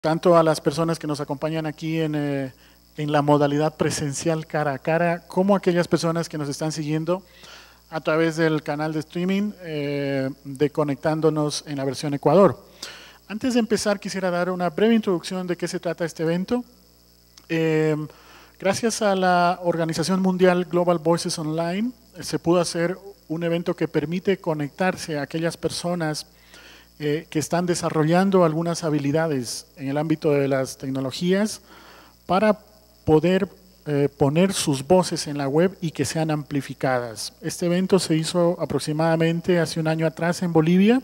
tanto a las personas que nos acompañan aquí en la modalidad presencial cara a cara, como a aquellas personas que nos están siguiendo a través del canal de streaming de Conectándonos en la versión Ecuador. Antes de empezar, quisiera dar una breve introducción de qué se trata este evento. Gracias a la Organización Mundial Global Voices Online, se pudo hacer un evento que permite conectarse a aquellas personas que están desarrollando algunas habilidades en el ámbito de las tecnologías para poder poner sus voces en la web y que sean amplificadas. Este evento se hizo aproximadamente hace un año atrás en Bolivia,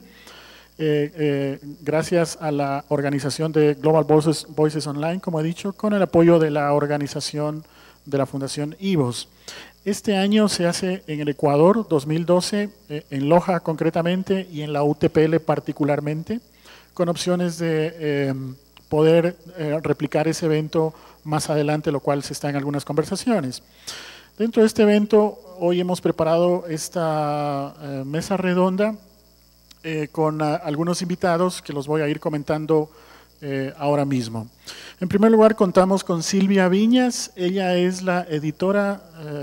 gracias a la organización de Global Voices Online, como he dicho, con el apoyo de la organización de la Fundación IVOS. Este año se hace en el Ecuador, 2012, en Loja concretamente y en la UTPL particularmente, con opciones de poder replicar ese evento más adelante, lo cual se está en algunas conversaciones. Dentro de este evento, hoy hemos preparado esta mesa redonda con algunos invitados que los voy a ir comentando ahora mismo. En primer lugar, contamos con Silvia Viñas. Ella es la editora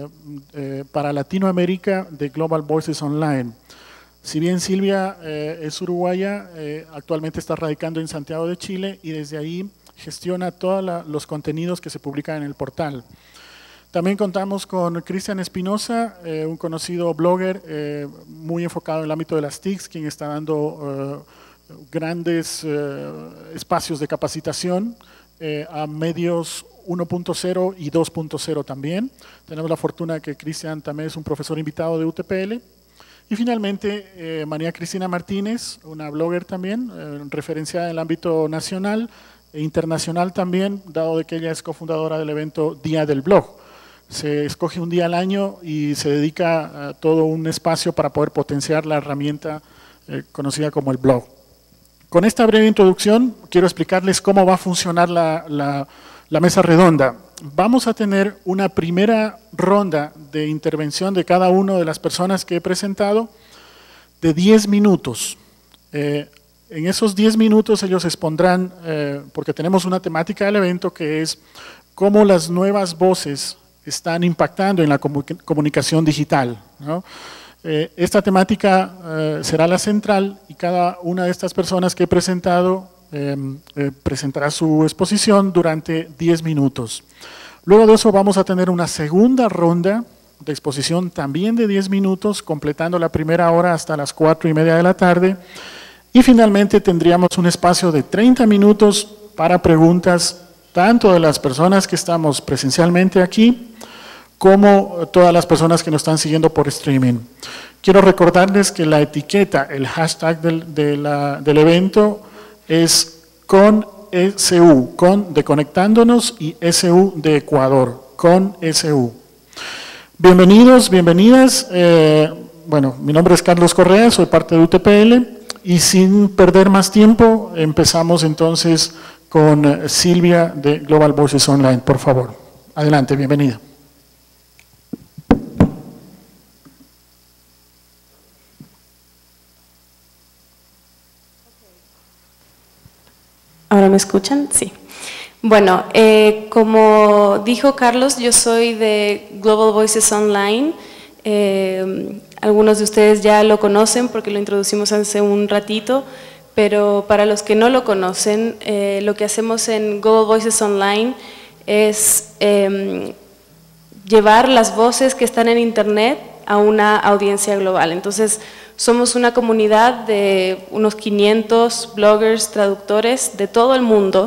para Latinoamérica de Global Voices Online. Si bien Silvia es uruguaya, actualmente está radicando en Santiago de Chile y desde ahí gestiona todos los contenidos que se publican en el portal. También contamos con Cristian Espinosa, un conocido blogger muy enfocado en el ámbito de las TICs, quien está dando grandes espacios de capacitación a medios 1.0 y 2.0 también. Tenemos la fortuna que Cristian también es un profesor invitado de UTPL. Y finalmente, María Cristina Martínez, una blogger también, referenciada en el ámbito nacional e internacional también, dado de que ella es cofundadora del evento Día del Blog. Se escoge un día al año y se dedica a todo un espacio para poder potenciar la herramienta conocida como el blog. Con esta breve introducción, quiero explicarles cómo va a funcionar la mesa redonda. Vamos a tener una primera ronda de intervención de cada una de las personas que he presentado de 10 minutos. En esos 10 minutos ellos expondrán, porque tenemos una temática del evento que es cómo las nuevas voces están impactando en la comunicación digital, ¿no? Esta temática será la central y cada una de estas personas que he presentado presentará su exposición durante 10 minutos. Luego de eso vamos a tener una segunda ronda de exposición también de 10 minutos, completando la primera hora hasta las 4:30 de la tarde. Y finalmente tendríamos un espacio de 30 minutos para preguntas tanto de las personas que estamos presencialmente aquí, como todas las personas que nos están siguiendo por streaming. Quiero recordarles que la etiqueta, el hashtag del evento es con SU, con de Conectándonos y SU de Ecuador, con SU. Bienvenidos, bienvenidas. Bueno, mi nombre es Carlos Correa, soy parte de UTPL y sin perder más tiempo empezamos entonces con Silvia de Global Voices Online, por favor. Adelante, bienvenida. ¿Ahora me escuchan? Sí. Bueno, como dijo Carlos, yo soy de Global Voices Online. Algunos de ustedes ya lo conocen porque lo introducimos hace un ratito, pero para los que no lo conocen, lo que hacemos en Global Voices Online es llevar las voces que están en Internet a una audiencia global. Entonces, somos una comunidad de unos 500 bloggers, traductores de todo el mundo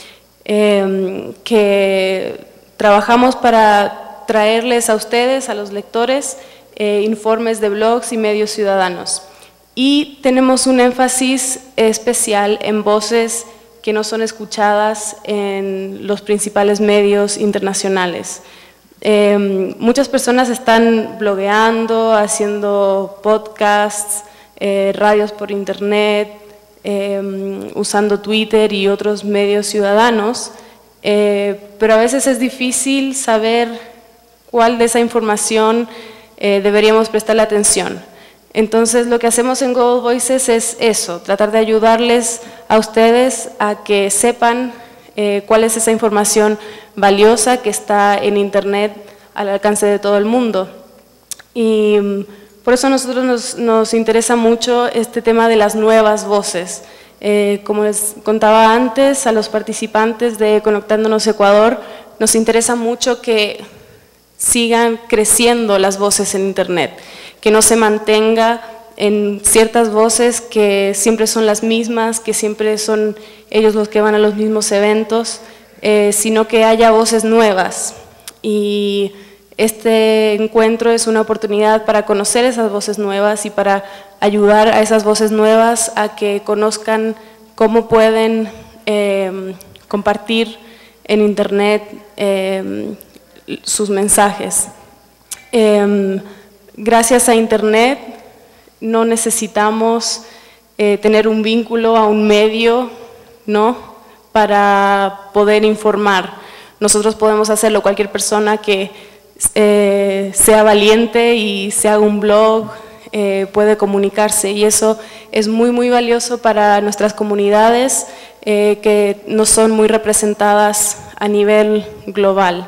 que trabajamos para traerles a ustedes, a los lectores, informes de blogs y medios ciudadanos. Y tenemos un énfasis especial en voces que no son escuchadas en los principales medios internacionales. Muchas personas están blogueando, haciendo podcasts, radios por internet, usando Twitter y otros medios ciudadanos, pero a veces es difícil saber cuál de esa información deberíamos prestarle atención. Entonces, lo que hacemos en Global Voices es eso, tratar de ayudarles a ustedes a que sepan cuál es esa información valiosa que está en Internet al alcance de todo el mundo. Y por eso a nosotros nos interesa mucho este tema de las nuevas voces. Como les contaba antes a los participantes de Conectándonos Ecuador, nos interesa mucho que sigan creciendo las voces en Internet, que no se mantenga en ciertas voces que siempre son las mismas, que siempre son ellos los que van a los mismos eventos, sino que haya voces nuevas. Y este encuentro es una oportunidad para conocer esas voces nuevas y para ayudar a esas voces nuevas a que conozcan cómo pueden compartir en Internet sus mensajes. Gracias a Internet no necesitamos tener un vínculo a un medio, ¿no?, para poder informar. Nosotros podemos hacerlo, cualquier persona que sea valiente y se haga un blog, puede comunicarse, y eso es muy, muy valioso para nuestras comunidades que no son muy representadas a nivel global.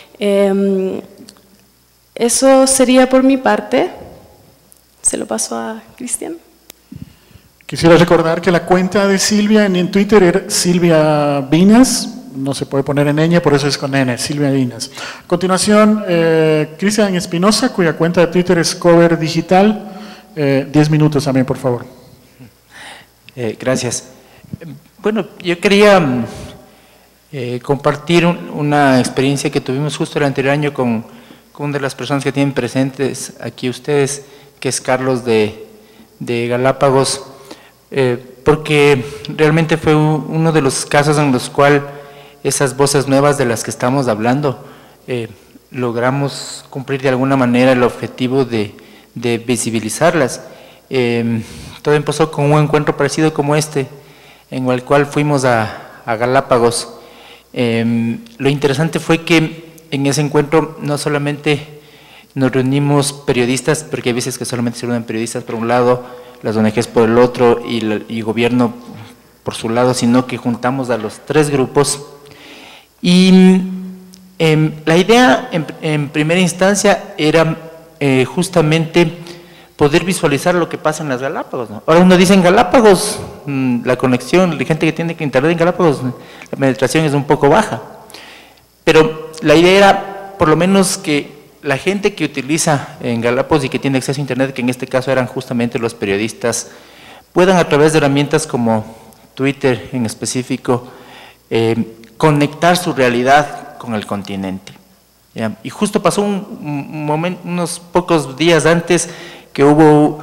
Eso sería por mi parte. Se lo paso a Cristian. Quisiera recordar que la cuenta de Silvia en Twitter era Silvia Vinas, no se puede poner en ñ, por eso es con N, Silvia Vinas. A continuación, Cristian Espinosa, cuya cuenta de Twitter es Cover Digital. 10 minutos también, por favor. Gracias. Bueno, yo quería compartir una experiencia que tuvimos justo el anterior año con una de las personas que tienen presentes aquí ustedes, que es Carlos de Galápagos, porque realmente fue uno de los casos en los cuales esas voces nuevas de las que estamos hablando, logramos cumplir de alguna manera el objetivo de visibilizarlas. Todo empezó con un encuentro parecido como este, en el cual fuimos a Galápagos. Lo interesante fue que en ese encuentro no solamente nos reunimos periodistas, porque hay veces que solamente se reúnen periodistas por un lado, las ONGs por el otro y gobierno por su lado, sino que juntamos a los tres grupos. Y la idea en primera instancia era justamente poder visualizar lo que pasa en las Galápagos, ¿no? Ahora uno dice en Galápagos, la conexión, la gente que tiene que internet en Galápagos, la penetración es un poco baja. Pero la idea era, por lo menos, que la gente que utiliza en Galápagos y que tiene acceso a Internet, que en este caso eran justamente los periodistas, puedan a través de herramientas como Twitter en específico, conectar su realidad con el continente. ¿Ya? Y justo pasó un momento, unos pocos días antes, que hubo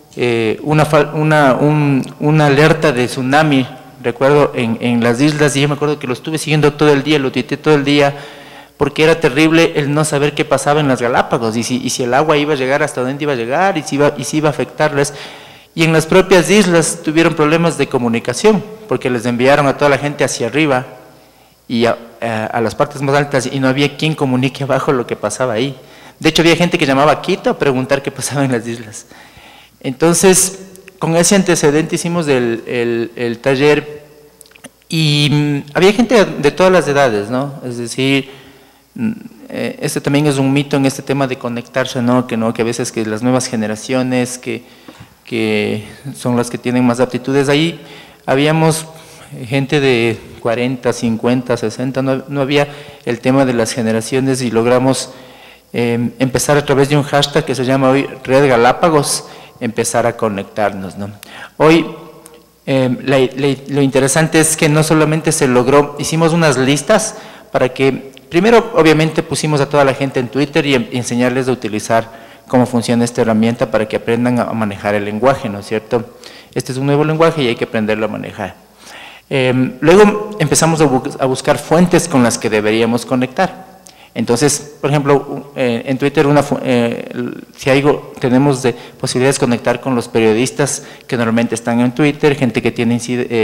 una alerta de tsunami, recuerdo, en las islas, y yo me acuerdo que lo estuve siguiendo todo el día, lo tuiteé todo el día, porque era terrible el no saber qué pasaba en las Galápagos, y si el agua iba a llegar hasta dónde iba a llegar, y si iba a afectarles. Y en las propias islas tuvieron problemas de comunicación, porque les enviaron a toda la gente hacia arriba, y a las partes más altas, y no había quien comunique abajo lo que pasaba ahí. De hecho, había gente que llamaba a Quito a preguntar qué pasaba en las islas. Entonces, con ese antecedente hicimos el taller, y había gente de todas las edades, ¿no? Es decir, este también es un mito en este tema de conectarse, ¿no? Que a veces que las nuevas generaciones que son las que tienen más aptitudes. Ahí habíamos gente de 40, 50, 60, no había el tema de las generaciones, y logramos empezar a través de un hashtag que se llama hoy Red Galápagos, empezar a conectarnos, ¿no? Hoy lo interesante es que no solamente se logró, hicimos unas listas para que, primero obviamente pusimos a toda la gente en Twitter y enseñarles a utilizar cómo funciona esta herramienta para que aprendan a manejar el lenguaje, ¿no es cierto? Este es un nuevo lenguaje y hay que aprenderlo a manejar. Luego empezamos a buscar fuentes con las que deberíamos conectar. Entonces, por ejemplo, en Twitter, tenemos posibilidades de conectar con los periodistas que normalmente están en Twitter, gente que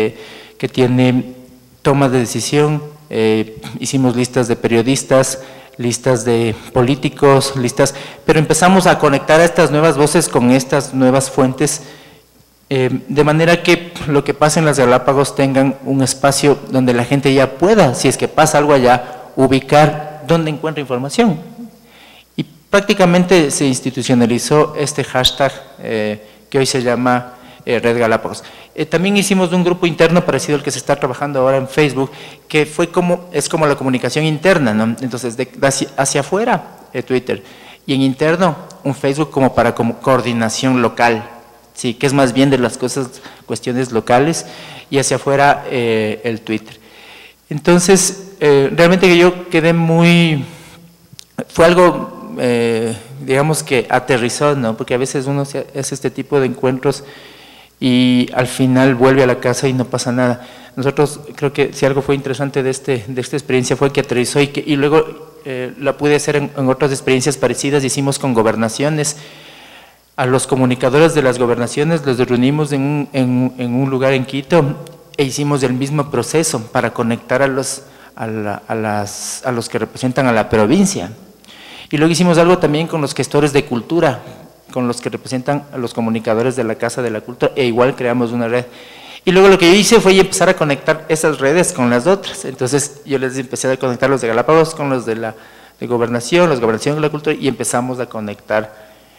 tiene tomas de decisión. Hicimos listas de periodistas, listas de políticos, pero empezamos a conectar a estas nuevas voces con estas nuevas fuentes, de manera que lo que pasa en las Galápagos tengan un espacio donde la gente ya pueda, si es que pasa algo allá, ubicar dónde encuentra información. Y prácticamente se institucionalizó este hashtag que hoy se llama Red Galápagos. También hicimos un grupo interno parecido al que se está trabajando ahora en Facebook, que es como la comunicación interna, ¿no? Entonces, hacia afuera, Twitter, y en interno, un Facebook como para coordinación local, sí, que es más bien de las cuestiones locales, y hacia afuera el Twitter. Entonces, realmente que yo quedé fue algo, digamos que aterrizó, ¿no? Porque a veces uno hace este tipo de encuentros y al final vuelve a la casa y no pasa nada. Nosotros creo que si algo fue interesante de esta experiencia fue que aterrizó y luego la pude hacer en otras experiencias parecidas. Hicimos con gobernaciones. A los comunicadores de las gobernaciones los reunimos en un lugar en Quito e hicimos el mismo proceso para conectar a los que representan a la provincia. Y luego hicimos algo también con los gestores de cultura, con los que representan a los comunicadores de la Casa de la Cultura, e igual creamos una red. Y luego lo que yo hice fue empezar a conectar esas redes con las otras. Entonces yo les empecé a conectar los de Galápagos con los de la Gobernación, los de Gobernación de la Cultura, y empezamos a conectar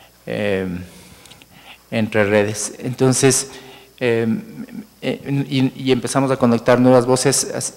entre redes. Entonces, y empezamos a conectar nuevas voces.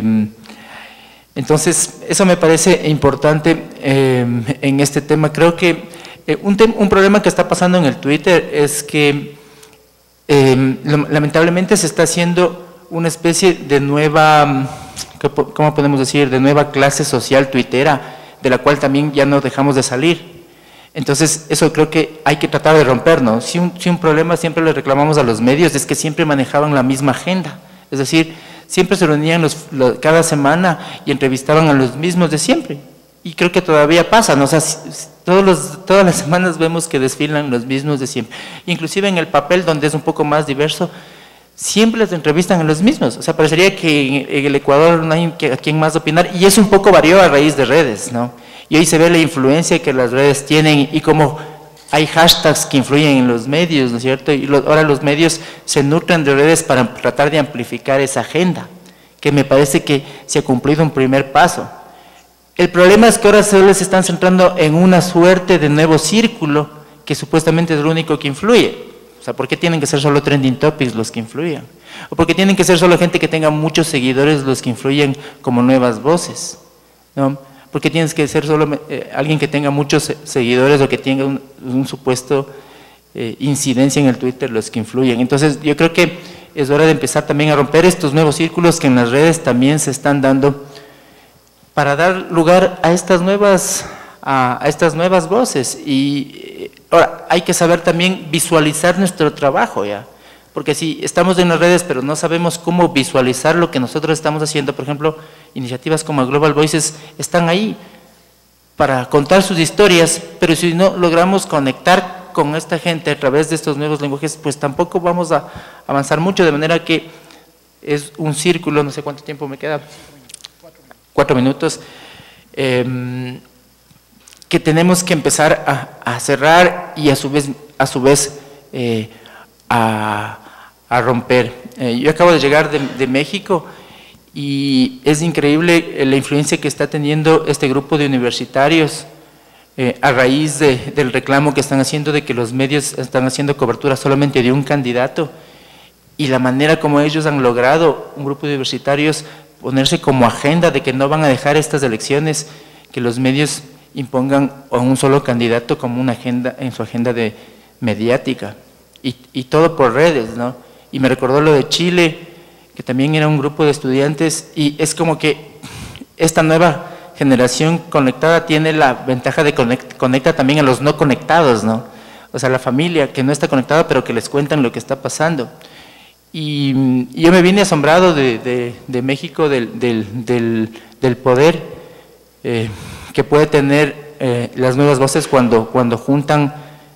Entonces, eso me parece importante en este tema. Creo que un problema que está pasando en el Twitter es que lamentablemente se está haciendo una especie de nueva, ¿cómo podemos decir?, de nueva clase social tuitera, de la cual también ya no dejamos de salir. Entonces, eso creo que hay que tratar de romper, ¿no? Si un problema siempre le reclamamos a los medios es que siempre manejaban la misma agenda, es decir, siempre se reunían cada semana y entrevistaban a los mismos de siempre. Y creo que todavía pasa, ¿no? O sea, todas las semanas vemos que desfilan los mismos de siempre. Inclusive en el papel, donde es un poco más diverso, siempre les entrevistan a los mismos. O sea, parecería que en el Ecuador no hay a quien más opinar, y eso un poco varió a raíz de redes, ¿no? Y hoy se ve la influencia que las redes tienen y cómo hay hashtags que influyen en los medios, ¿no es cierto? Y ahora los medios se nutren de redes para tratar de amplificar esa agenda, que me parece que se ha cumplido un primer paso. El problema es que ahora solo se están centrando en una suerte de nuevo círculo que supuestamente es lo único que influye. O sea, ¿por qué tienen que ser solo trending topics los que influyen? ¿O por qué tienen que ser solo gente que tenga muchos seguidores los que influyen como nuevas voces? ¿No? ¿Por qué tienes que ser solo alguien que tenga muchos seguidores o que tenga un supuesto incidencia en el Twitter los que influyen? Entonces yo creo que es hora de empezar también a romper estos nuevos círculos que en las redes también se están dando, para dar lugar a estas nuevas voces. Y ahora hay que saber también visualizar nuestro trabajo, ya, porque si estamos en las redes pero no sabemos cómo visualizar lo que nosotros estamos haciendo, por ejemplo, iniciativas como Global Voices están ahí para contar sus historias, pero si no logramos conectar con esta gente a través de estos nuevos lenguajes, pues tampoco vamos a avanzar mucho, de manera que es un círculo. No sé cuánto tiempo me queda. 4 minutos, que tenemos que empezar a cerrar y a su vez a romper. Yo acabo de llegar de México y es increíble la influencia que está teniendo este grupo de universitarios a raíz del reclamo que están haciendo de que los medios están haciendo cobertura solamente de un candidato, y la manera como ellos han logrado, un grupo de universitarios, ponerse como agenda de que no van a dejar estas elecciones, que los medios impongan a un solo candidato como una agenda, en su agenda mediática, y todo por redes, ¿no? Y me recordó lo de Chile, que también era un grupo de estudiantes, y es como que esta nueva generación conectada tiene la ventaja de conecta también a los no conectados, ¿no? O sea, la familia que no está conectada pero que les cuentan lo que está pasando. Y yo me vine asombrado de México, del poder que puede tener las nuevas voces cuando juntan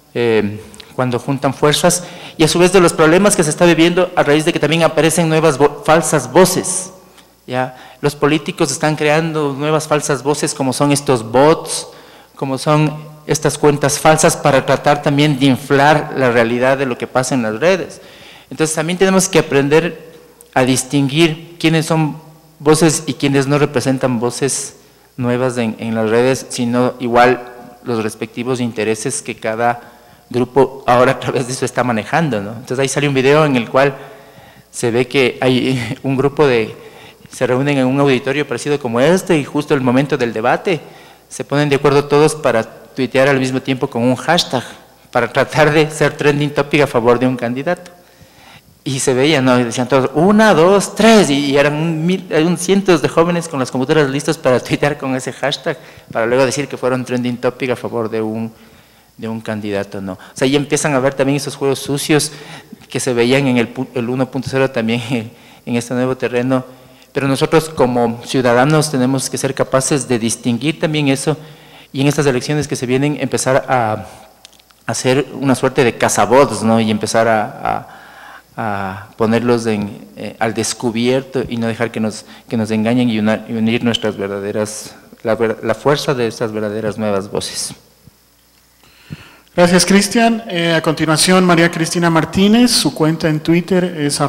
fuerzas, y a su vez de los problemas que se está viviendo a raíz de que también aparecen nuevas falsas voces ¿ya? Los políticos están creando nuevas falsas voces, como son estos bots, como son estas cuentas falsas, para tratar también de inflar la realidad de lo que pasa en las redes. Entonces también tenemos que aprender a distinguir quiénes son voces y quiénes no representan voces nuevas en las redes, sino igual los respectivos intereses que cada grupo ahora a través de eso está manejando, ¿no? Entonces ahí sale un video en el cual se ve que hay un grupo se reúnen en un auditorio parecido como este, y justo el momento del debate se ponen de acuerdo todos para tuitear al mismo tiempo con un hashtag, para tratar de ser trending topic a favor de un candidato. Y se veía, ¿no? Y decían todos, 1, 2, 3, y eran cientos de jóvenes con las computadoras listas para tuitear con ese hashtag, para luego decir que fueron trending topic a favor de un candidato, ¿no? O sea, ya empiezan a ver también esos juegos sucios que se veían en el 1.0 también en este nuevo terreno, pero nosotros como ciudadanos tenemos que ser capaces de distinguir también eso, y en estas elecciones que se vienen empezar a hacer una suerte de cazabots, ¿no? Y empezar a ponerlos al descubierto y no dejar que nos engañen, y unir nuestras verdaderas, la fuerza de estas verdaderas nuevas voces. Gracias, Cristian. A continuación, María Cristina Martínez, su cuenta en Twitter es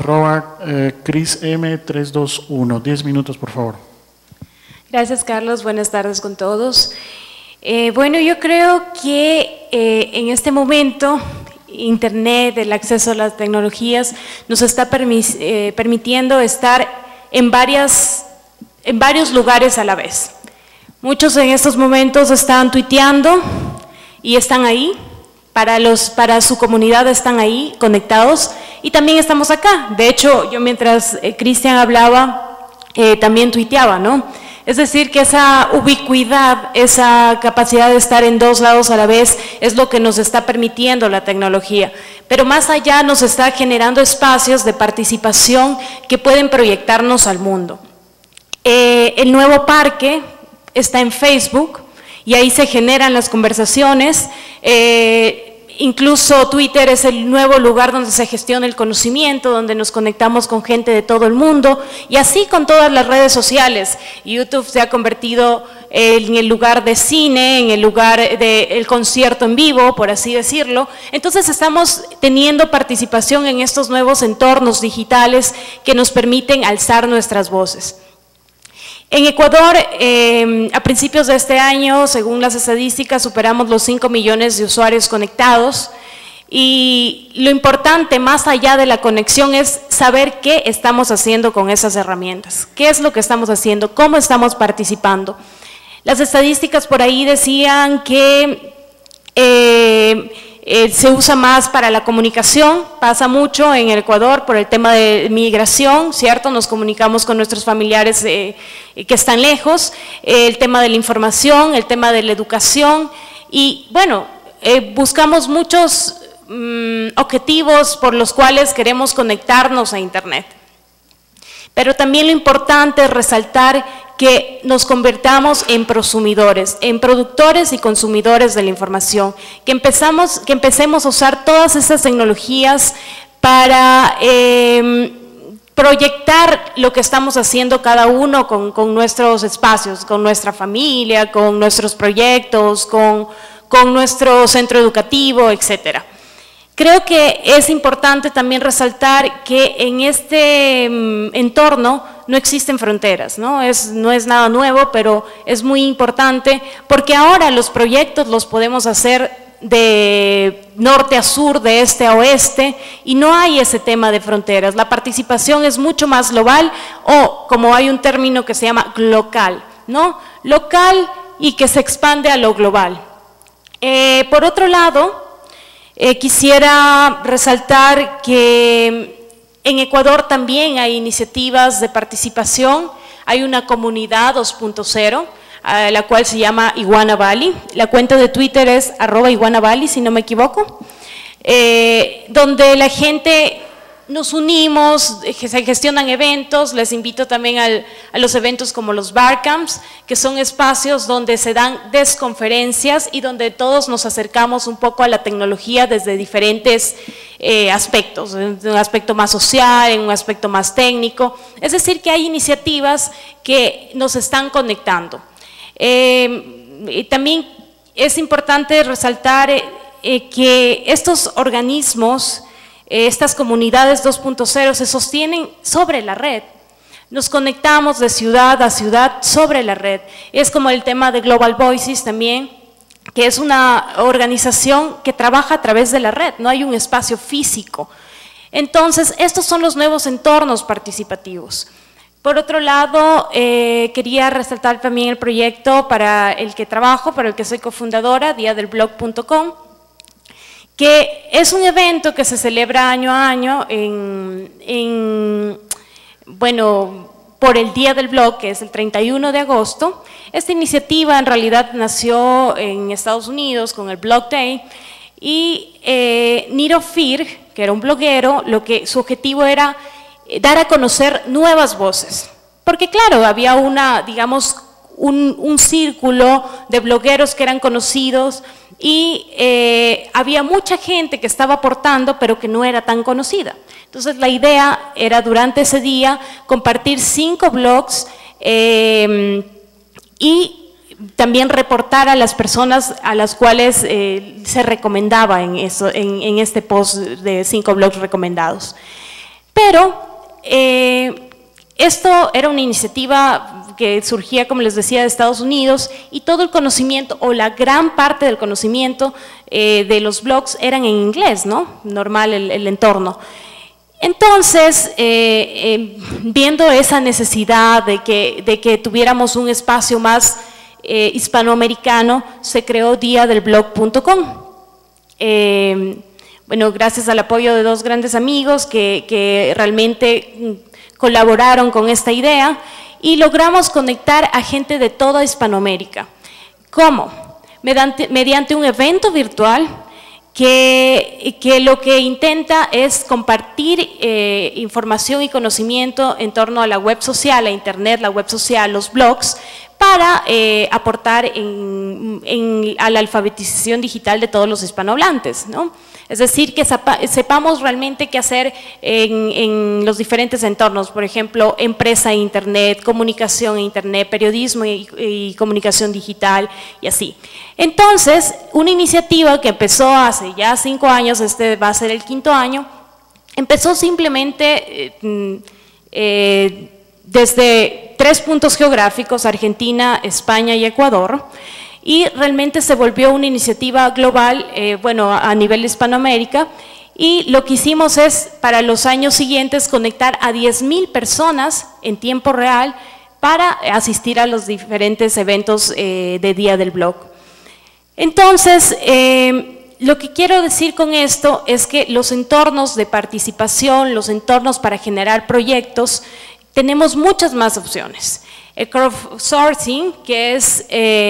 @CrisM321. 10 minutos, por favor. Gracias, Carlos. Buenas tardes con todos. Bueno, yo creo que en este momento Internet, el acceso a las tecnologías, nos está permitiendo estar en varios lugares a la vez. Muchos en estos momentos están tuiteando y están ahí, para su comunidad están ahí conectados, y también estamos acá. De hecho, yo mientras Cristian hablaba, también tuiteaba, ¿no? Es decir, que esa ubicuidad, esa capacidad de estar en dos lados a la vez es lo que nos está permitiendo la tecnología. Pero más allá nos está generando espacios de participación que pueden proyectarnos al mundo. El nuevo parque está en Facebook y ahí se generan las conversaciones. Incluso Twitter es el nuevo lugar donde se gestiona el conocimiento, donde nos conectamos con gente de todo el mundo, y así con todas las redes sociales. YouTube se ha convertido en el lugar de cine, en el lugar del concierto en vivo, por así decirlo. Entonces estamos teniendo participación en estos nuevos entornos digitales que nos permiten alzar nuestras voces. En Ecuador, a principios de este año, según las estadísticas, superamos los 5 millones de usuarios conectados, y lo importante, más allá de la conexión, es saber qué estamos haciendo con esas herramientas, qué es lo que estamos haciendo, cómo estamos participando. Las estadísticas por ahí decían que se usa más para la comunicación, pasa mucho en el Ecuador por el tema de migración, ¿cierto? Nos comunicamos con nuestros familiares que están lejos, el tema de la información, el tema de la educación, y bueno, buscamos muchos objetivos por los cuales queremos conectarnos a Internet. Pero también lo importante es resaltar que nos convertamos en prosumidores, en productores y consumidores de la información, que empecemos a usar todas estas tecnologías para proyectar lo que estamos haciendo cada uno con nuestros espacios, con nuestra familia, con nuestros proyectos, con nuestro centro educativo, etcétera. Creo que es importante también resaltar que en este entorno no existen fronteras, no es nada nuevo, pero es muy importante porque ahora los proyectos los podemos hacer de norte a sur, de este a oeste, y no hay ese tema de fronteras. La participación es mucho más global, o como hay un término que se llama local, ¿no? Local y que se expande a lo global. Por otro lado, quisiera resaltar que en Ecuador también hay iniciativas de participación. Hay una comunidad 2.0, la cual se llama Iguana Valley. La cuenta de Twitter es @IguanaValley, si no me equivoco, donde la gente nos unimos, se gestionan eventos, les invito también a los eventos como los Barcamps, que son espacios donde se dan desconferencias y donde todos nos acercamos un poco a la tecnología desde diferentes aspectos, en un aspecto más social, en un aspecto más técnico, es decir, que hay iniciativas que nos están conectando. Y también es importante resaltar que estos organismos, estas comunidades 2.0 se sostienen sobre la red. Nos conectamos de ciudad a ciudad sobre la red. Es como el tema de Global Voices también, que es una organización que trabaja a través de la red, no hay un espacio físico. Entonces, estos son los nuevos entornos participativos. Por otro lado, quería resaltar también el proyecto para el que trabajo, para el que soy cofundadora, diadelblog.com, que es un evento que se celebra año a año bueno, por el Día del Blog, que es el 31 de agosto. Esta iniciativa en realidad nació en Estados Unidos con el Blog Day y Niro Fir, que era un bloguero, su objetivo era dar a conocer nuevas voces. Porque claro, había digamos, un círculo de blogueros que eran conocidos y había mucha gente que estaba aportando pero que no era tan conocida. Entonces la idea era durante ese día compartir 5 blogs y también reportar a las personas a las cuales se recomendaba en este post de 5 blogs recomendados. Pero esto era una iniciativa que surgía, como les decía, de Estados Unidos y todo el conocimiento o la gran parte del conocimiento de los blogs eran en inglés, ¿no? Normal el entorno. Entonces, viendo esa necesidad de que tuviéramos un espacio más hispanoamericano, se creó diadelblog.com. Bueno, gracias al apoyo de 2 grandes amigos que realmente colaboraron con esta idea y logramos conectar a gente de toda Hispanoamérica. ¿Cómo? Mediante un evento virtual que lo que intenta es compartir información y conocimiento en torno a la web social, a internet, la web social, los blogs, para aportar a la alfabetización digital de todos los hispanohablantes, ¿no? Es decir, que sepamos realmente qué hacer en los diferentes entornos, por ejemplo, empresa e internet, comunicación e internet, periodismo y comunicación digital y así. Entonces, una iniciativa que empezó hace ya 5 años, este va a ser el 5º año, empezó simplemente desde 3 puntos geográficos, Argentina, España y Ecuador, y realmente se volvió una iniciativa global, bueno, a nivel Hispanoamérica, y lo que hicimos es, para los años siguientes, conectar a 10.000 personas en tiempo real para asistir a los diferentes eventos de Día del Blog. Entonces, lo que quiero decir con esto es que los entornos de participación, los entornos para generar proyectos, tenemos muchas más opciones. El crowdsourcing, que es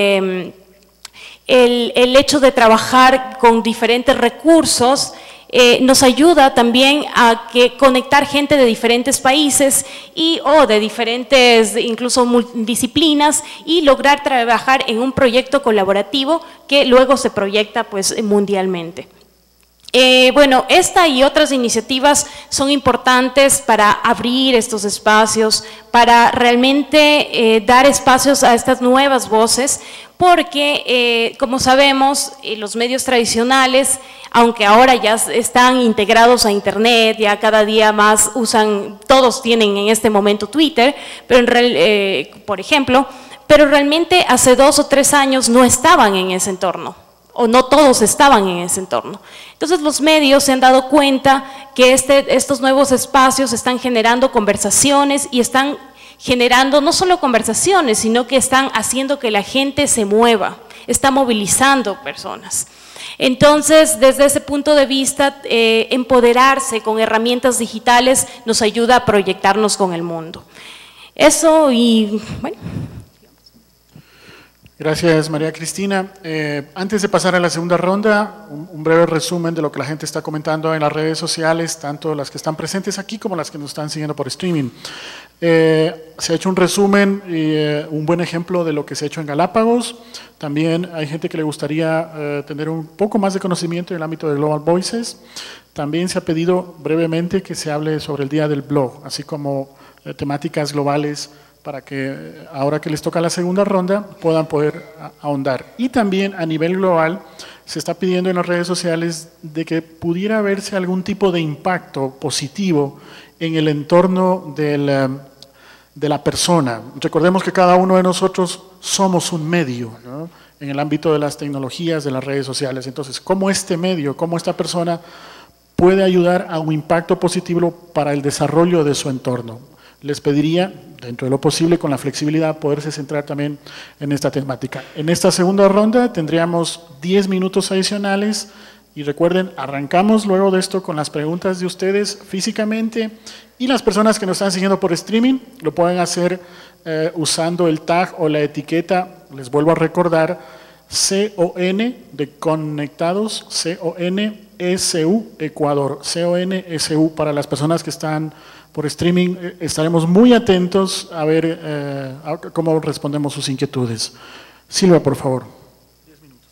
el hecho de trabajar con diferentes recursos, nos ayuda también a conectar gente de diferentes países o de diferentes, incluso disciplinas, y lograr trabajar en un proyecto colaborativo que luego se proyecta pues mundialmente. Bueno, esta y otras iniciativas son importantes para abrir estos espacios, para realmente dar espacios a estas nuevas voces, porque como sabemos, los medios tradicionales, aunque ahora ya están integrados a internet, ya cada día más usan, todos tienen en este momento Twitter, pero por ejemplo, pero realmente hace 2 o 3 años no estaban en ese entorno, o no todos estaban en ese entorno. Entonces los medios se han dado cuenta que estos nuevos espacios están generando conversaciones y están generando no solo conversaciones, sino que están haciendo que la gente se mueva, está movilizando personas. Entonces, desde ese punto de vista, empoderarse con herramientas digitales nos ayuda a proyectarnos con el mundo. Eso y bueno. Gracias, María Cristina. Antes de pasar a la segunda ronda, un breve resumen de lo que la gente está comentando en las redes sociales, tanto las que están presentes aquí como las que nos están siguiendo por streaming. Se ha hecho un resumen y un buen ejemplo de lo que se ha hecho en Galápagos. También hay gente que le gustaría tener un poco más de conocimiento en el ámbito de Global Voices. También se ha pedido brevemente que se hable sobre el Día del Blog, así como temáticas globales para que ahora que les toca la segunda ronda puedan poder ahondar. Y también a nivel global se está pidiendo en las redes sociales de que pudiera verse algún tipo de impacto positivo en el entorno de la persona. Recordemos que cada uno de nosotros somos un medio, ¿no?, en el ámbito de las tecnologías, de las redes sociales. Entonces, ¿cómo este medio, cómo esta persona puede ayudar a un impacto positivo para el desarrollo de su entorno? Les pediría, dentro de lo posible, con la flexibilidad, poderse centrar también en esta temática. En esta segunda ronda tendríamos 10 minutos adicionales y recuerden, arrancamos luego de esto con las preguntas de ustedes físicamente y las personas que nos están siguiendo por streaming lo pueden hacer usando el tag o la etiqueta, les vuelvo a recordar, CON de conectados, CONSU Ecuador, CONSU para las personas que están por streaming. Estaremos muy atentos a ver cómo respondemos sus inquietudes. Silvia, por favor. 10 minutos.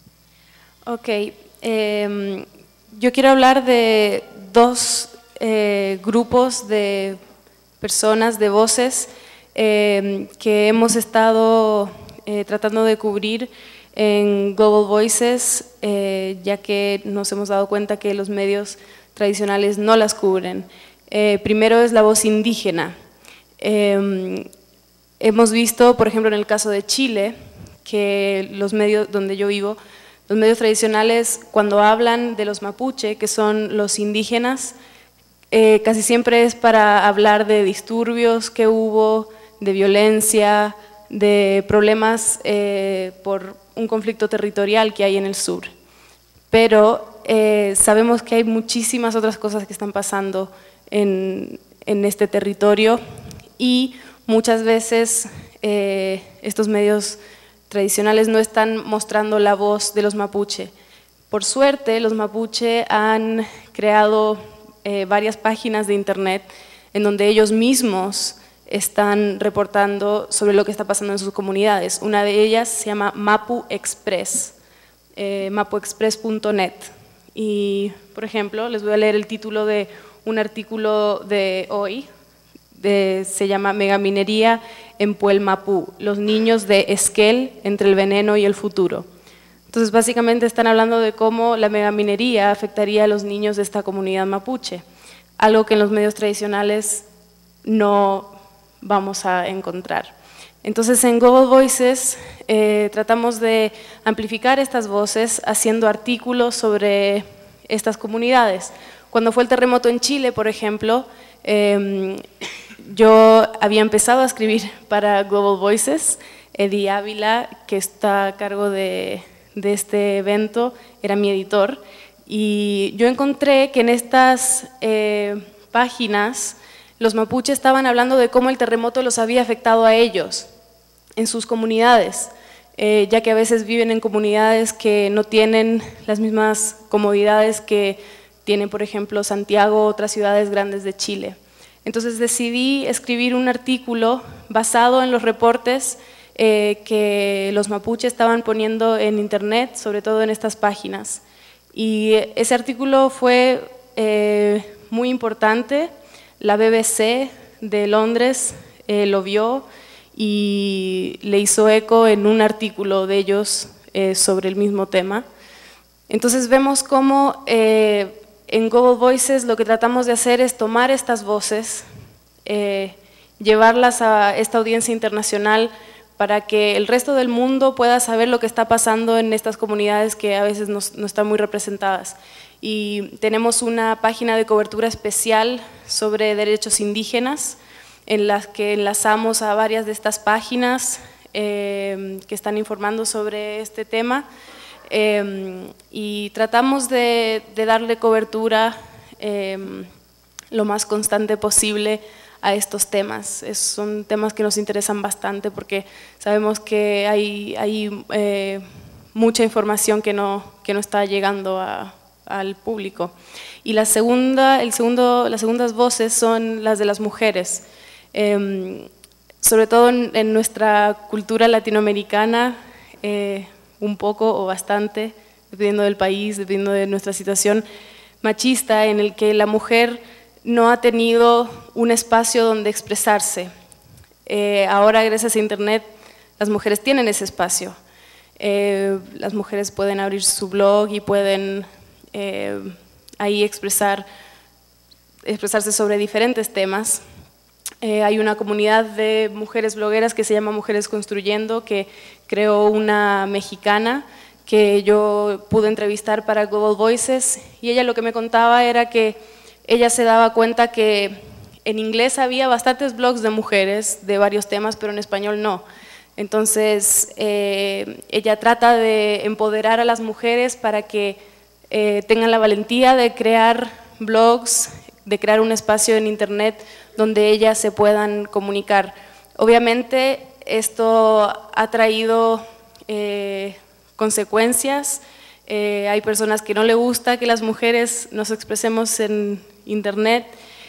Ok, yo quiero hablar de dos grupos de personas, de voces que hemos estado tratando de cubrir en Global Voices, ya que nos hemos dado cuenta que los medios tradicionales no las cubren. Primero es la voz indígena. Hemos visto, por ejemplo, en el caso de Chile, que los medios donde yo vivo, los medios tradicionales, cuando hablan de los mapuche, que son los indígenas, casi siempre es para hablar de disturbios que hubo, de violencia, de problemas por un conflicto territorial que hay en el sur. Pero sabemos que hay muchísimas otras cosas que están pasando en este territorio y muchas veces estos medios tradicionales no están mostrando la voz de los mapuche. Por suerte, los mapuche han creado varias páginas de internet en donde ellos mismos están reportando sobre lo que está pasando en sus comunidades. Una de ellas se llama Mapu Express, mapuexpress.net. Y, por ejemplo, les voy a leer el título de un artículo de hoy, se llama Megaminería en Puel Mapú, los niños de Esquel entre el veneno y el futuro. Entonces, básicamente están hablando de cómo la megaminería afectaría a los niños de esta comunidad mapuche, algo que en los medios tradicionales no vamos a encontrar. Entonces, en Global Voices tratamos de amplificar estas voces haciendo artículos sobre estas comunidades. Cuando fue el terremoto en Chile, por ejemplo, yo había empezado a escribir para Global Voices. Eddie Ávila, que está a cargo de este evento, era mi editor, y yo encontré que en estas páginas los mapuches estaban hablando de cómo el terremoto los había afectado a ellos en sus comunidades, ya que a veces viven en comunidades que no tienen las mismas comodidades que tienen, por ejemplo, Santiago o otras ciudades grandes de Chile. Entonces decidí escribir un artículo basado en los reportes que los mapuches estaban poniendo en internet, sobre todo en estas páginas. Y ese artículo fue muy importante. La BBC de Londres lo vio y le hizo eco en un artículo de ellos sobre el mismo tema. Entonces vemos cómo en Global Voices lo que tratamos de hacer es tomar estas voces, llevarlas a esta audiencia internacional para que el resto del mundo pueda saber lo que está pasando en estas comunidades que a veces no están muy representadas. Y tenemos una página de cobertura especial sobre derechos indígenas en las que enlazamos a varias de estas páginas que están informando sobre este tema. Y tratamos de darle cobertura lo más constante posible a estos temas. Son temas que nos interesan bastante porque sabemos que hay mucha información que no está llegando al público. Y las segundas voces son las de las mujeres. Sobre todo en nuestra cultura latinoamericana, un poco o bastante, dependiendo del país, dependiendo de nuestra situación machista, en el que la mujer no ha tenido un espacio donde expresarse. Ahora, gracias a Internet, las mujeres tienen ese espacio. Las mujeres pueden abrir su blog y pueden ahí expresarse sobre diferentes temas. Hay una comunidad de mujeres blogueras que se llama Mujeres Construyendo, que creó una mexicana que yo pude entrevistar para Global Voices, y ella lo que me contaba era que ella se daba cuenta que en inglés había bastantes blogs de mujeres de varios temas, pero en español no. Entonces ella trata de empoderar a las mujeres para que tengan la valentía de crear blogs, de crear un espacio en Internet donde ellas se puedan comunicar. Obviamente esto ha traído consecuencias. Hay personas que no les gusta que las mujeres nos expresemos en Internet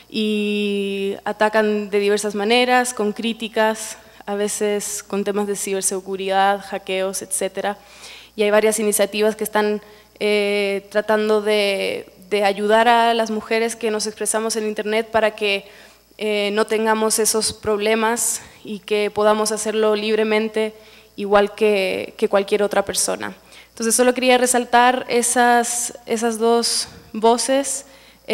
y atacan de diversas maneras, con críticas, a veces con temas de ciberseguridad, hackeos, etc. Y hay varias iniciativas que están tratando de ayudar a las mujeres que nos expresamos en Internet para que no tengamos esos problemas y que podamos hacerlo libremente, igual que cualquier otra persona. Entonces solo quería resaltar esas dos voces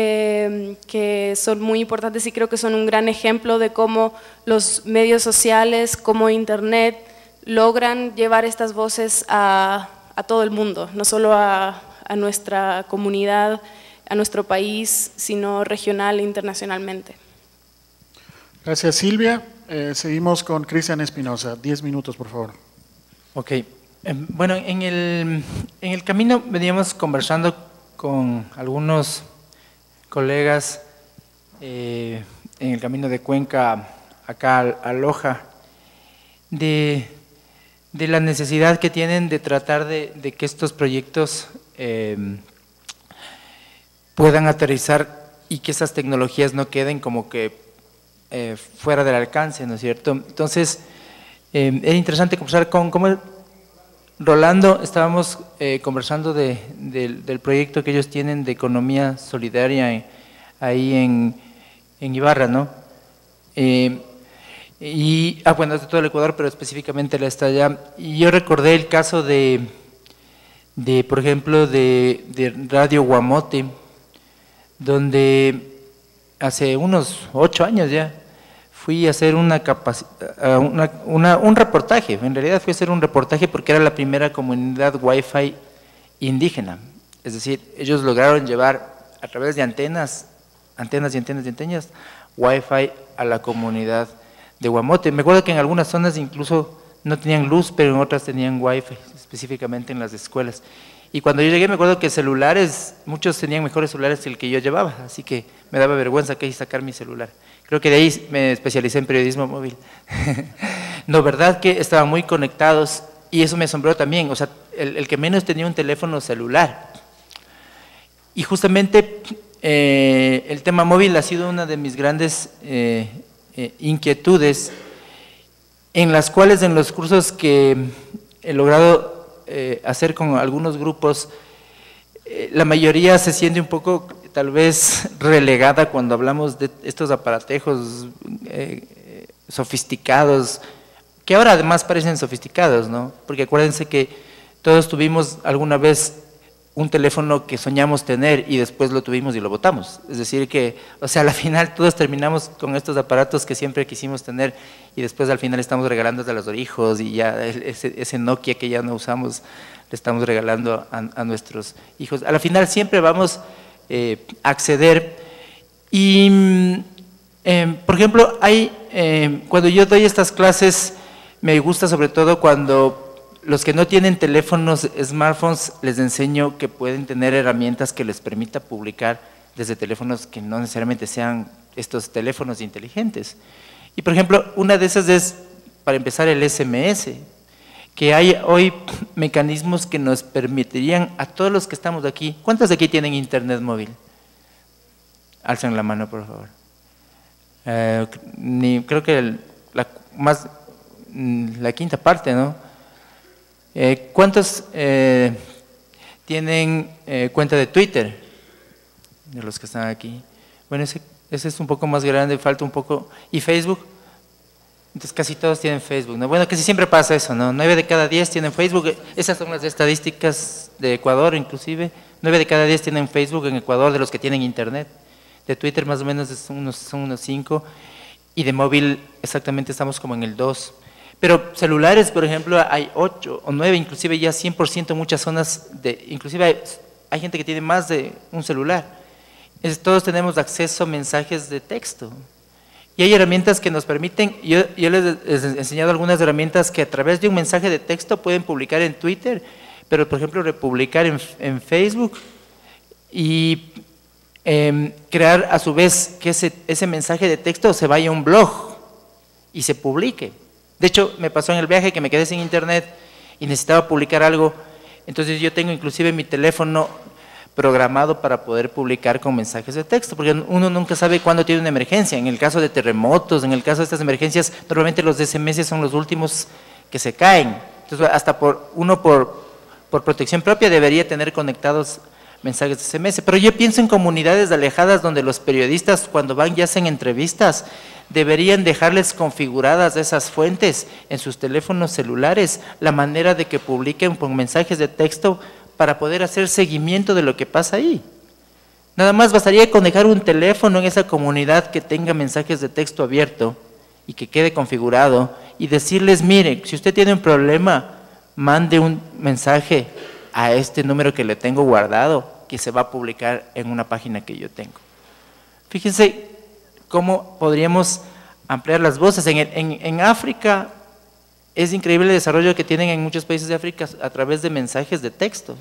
que son muy importantes y creo que son un gran ejemplo de cómo los medios sociales, como Internet, logran llevar estas voces a todo el mundo, no solo a nuestra comunidad, a nuestro país, sino regional e internacionalmente. Gracias, Silvia. Seguimos con Cristian Espinosa. 10 minutos, por favor. Ok. Bueno, en el camino veníamos conversando con algunos colegas en el camino de Cuenca acá a Loja, de la necesidad que tienen de tratar de que estos proyectos puedan aterrizar y que esas tecnologías no queden como que fuera del alcance, ¿no es cierto? Entonces, era interesante conversar con Rolando, estábamos conversando del proyecto que ellos tienen de economía solidaria ahí en Ibarra, ¿no? Bueno, es de todo el Ecuador, pero específicamente la está allá. Y yo recordé el caso por ejemplo, de Radio Guamote, donde hace unos 8 años ya fui a hacer un reportaje. En realidad fui a hacer un reportaje porque era la primera comunidad Wi-Fi indígena. Es decir, ellos lograron llevar a través de antenas, Wi-Fi a la comunidad de Guamote. Me acuerdo que en algunas zonas incluso no tenían luz, pero en otras tenían Wi-Fi, específicamente en las escuelas. Y cuando yo llegué me acuerdo que muchos tenían mejores celulares que el que yo llevaba, así que me daba vergüenza que sacar mi celular. Creo que de ahí me especialicé en periodismo móvil. No, verdad que estaban muy conectados y eso me asombró también, o sea, el que menos tenía un teléfono celular. Y justamente el tema móvil ha sido una de mis grandes inquietudes, en las cuales en los cursos que he logrado hacer con algunos grupos, la mayoría se siente un poco tal vez relegada cuando hablamos de estos aparatejos sofisticados, que ahora además parecen sofisticados, ¿no? Porque acuérdense que todos tuvimos alguna vez un teléfono que soñamos tener y después lo tuvimos y lo botamos. Es decir que, o sea, al final todos terminamos con estos aparatos que siempre quisimos tener y después al final estamos regalando a los hijos y ya ese Nokia que ya no usamos le estamos regalando a nuestros hijos. Al final siempre vamos a acceder y, por ejemplo, cuando yo doy estas clases me gusta sobre todo cuando los que no tienen teléfonos, smartphones, les enseño que pueden tener herramientas que les permita publicar desde teléfonos que no necesariamente sean estos teléfonos inteligentes. Y por ejemplo, una de esas es, para empezar, el SMS, que hay hoy mecanismos que nos permitirían a todos los que estamos aquí. ¿Cuántos de aquí tienen internet móvil? Alzan la mano, por favor. Creo que la quinta parte, ¿no? ¿Cuántos tienen cuenta de Twitter? De los que están aquí. Bueno, ese es un poco más grande, falta un poco. ¿Y Facebook? Entonces casi todos tienen Facebook, ¿no? Bueno, casi siempre pasa eso, ¿no? 9 de cada 10 tienen Facebook. Esas son las estadísticas de Ecuador, inclusive. 9 de cada 10 tienen Facebook en Ecuador, de los que tienen internet. De Twitter más o menos son unos 5. Y de móvil exactamente estamos como en el 2. Pero celulares, por ejemplo, hay 8 o 9, inclusive ya 100% en muchas zonas. Inclusive hay gente que tiene más de un celular. Todos tenemos acceso a mensajes de texto. Y hay herramientas que nos permiten, yo les he enseñado algunas herramientas que a través de un mensaje de texto pueden publicar en Twitter, pero por ejemplo republicar en Facebook y crear a su vez que ese mensaje de texto se vaya a un blog y se publique. De hecho, me pasó en el viaje que me quedé sin internet y necesitaba publicar algo, entonces yo tengo inclusive mi teléfono programado para poder publicar con mensajes de texto, porque uno nunca sabe cuándo tiene una emergencia. En el caso de terremotos, en el caso de estas emergencias, normalmente los SMS son los últimos que se caen. Entonces, hasta por protección propia debería tener conectados mensajes de SMS. Pero yo pienso en comunidades alejadas donde los periodistas, cuando van y hacen entrevistas, deberían dejarles configuradas esas fuentes en sus teléfonos celulares, la manera de que publiquen con mensajes de texto para poder hacer seguimiento de lo que pasa ahí. Nada más bastaría con dejar un teléfono en esa comunidad que tenga mensajes de texto abierto y que quede configurado y decirles, mire, si usted tiene un problema, mande un mensaje a este número que le tengo guardado, que se va a publicar en una página que yo tengo. Fíjense cómo podríamos ampliar las voces. En África es increíble el desarrollo que tienen en muchos países de África a través de mensajes de texto.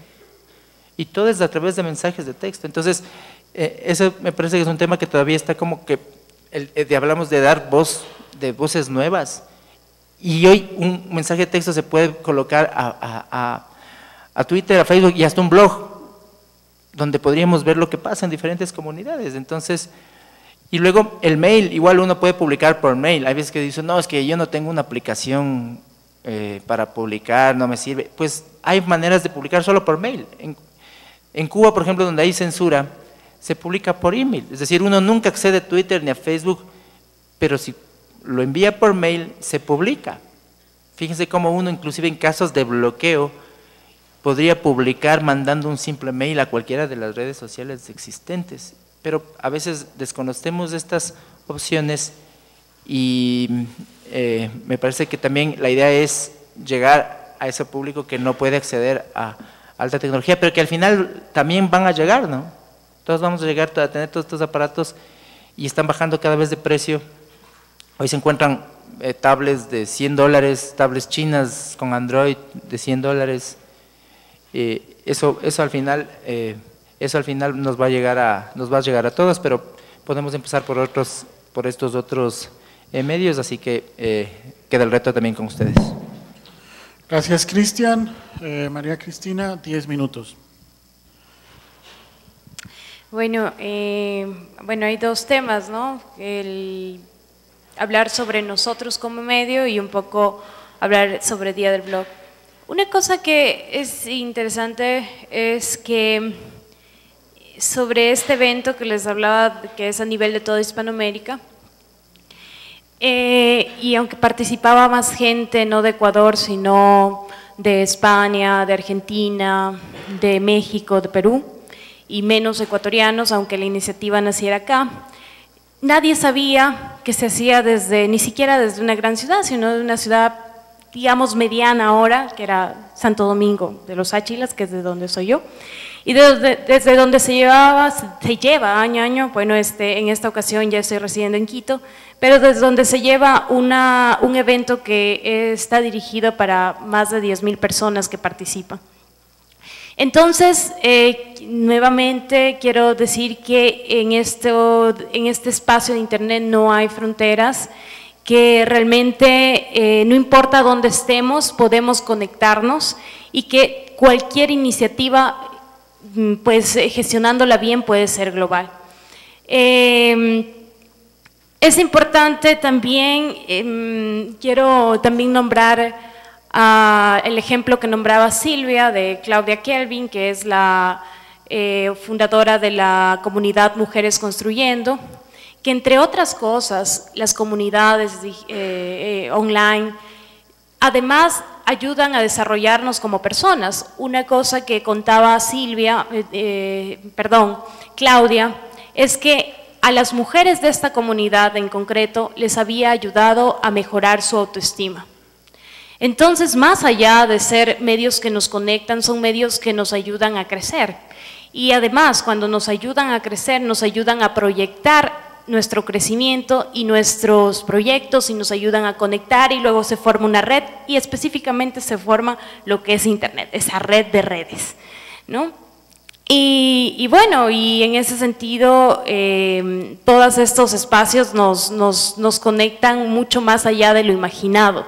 Y todo es a través de mensajes de texto. Entonces, eso me parece que es un tema que todavía está como que, hablamos de dar voz, de voces nuevas. Y hoy un mensaje de texto se puede colocar a Twitter, a Facebook y hasta un blog, donde podríamos ver lo que pasa en diferentes comunidades. Entonces, y luego el mail, igual uno puede publicar por mail. Hay veces que dicen, no, es que yo no tengo una aplicación para publicar, no me sirve. Pues hay maneras de publicar solo por mail. En Cuba, por ejemplo, donde hay censura, se publica por email. Es decir, uno nunca accede a Twitter ni a Facebook, pero si lo envía por mail, se publica. Fíjense cómo uno, inclusive en casos de bloqueo, podría publicar mandando un simple mail a cualquiera de las redes sociales existentes. Pero a veces desconocemos estas opciones y me parece que también la idea es llegar a ese público que no puede acceder a alta tecnología, pero que al final también van a llegar, ¿no? Todos vamos a llegar a tener todos estos aparatos y están bajando cada vez de precio. Hoy se encuentran tablets de $100, tablets chinas con Android de $100. Eso al final nos va a llegar a todos, pero podemos empezar por estos otros medios, así que queda el reto también con ustedes. Gracias, Cristian. María Cristina, 10 minutos. Bueno, hay dos temas, ¿no? El hablar sobre nosotros como medio y un poco hablar sobre Día del Blog. Una cosa que es interesante es que sobre este evento que les hablaba, que es a nivel de toda Hispanoamérica, y aunque participaba más gente, no de Ecuador, sino de España, de Argentina, de México, de Perú, y menos ecuatorianos, aunque la iniciativa naciera acá, nadie sabía que se hacía ni siquiera desde una gran ciudad, sino de una ciudad, digamos, mediana ahora, que era Santo Domingo de los Áchilas, que es de donde soy yo, y desde donde se lleva año a año, bueno, en esta ocasión ya estoy residiendo en Quito, pero desde donde se lleva un evento que está dirigido para más de 10.000 personas que participan. Entonces, nuevamente quiero decir que en este espacio de Internet no hay fronteras, que realmente no importa dónde estemos, podemos conectarnos y que cualquier iniciativa, pues gestionándola bien, puede ser global. Es importante también, quiero también nombrar el ejemplo que nombraba Silvia de Claudia Kelvin, que es la fundadora de la comunidad Mujeres Construyendo, que entre otras cosas, las comunidades online, además ayudan a desarrollarnos como personas. Una cosa que contaba Claudia, es que a las mujeres de esta comunidad en concreto les había ayudado a mejorar su autoestima. Entonces, más allá de ser medios que nos conectan, son medios que nos ayudan a crecer. Y además, cuando nos ayudan a crecer, nos ayudan a proyectar nuestro crecimiento y nuestros proyectos y nos ayudan a conectar, y luego se forma una red y específicamente se forma lo que es Internet, esa red de redes, ¿no? Y bueno, y en ese sentido, todos estos espacios nos conectan mucho más allá de lo imaginado.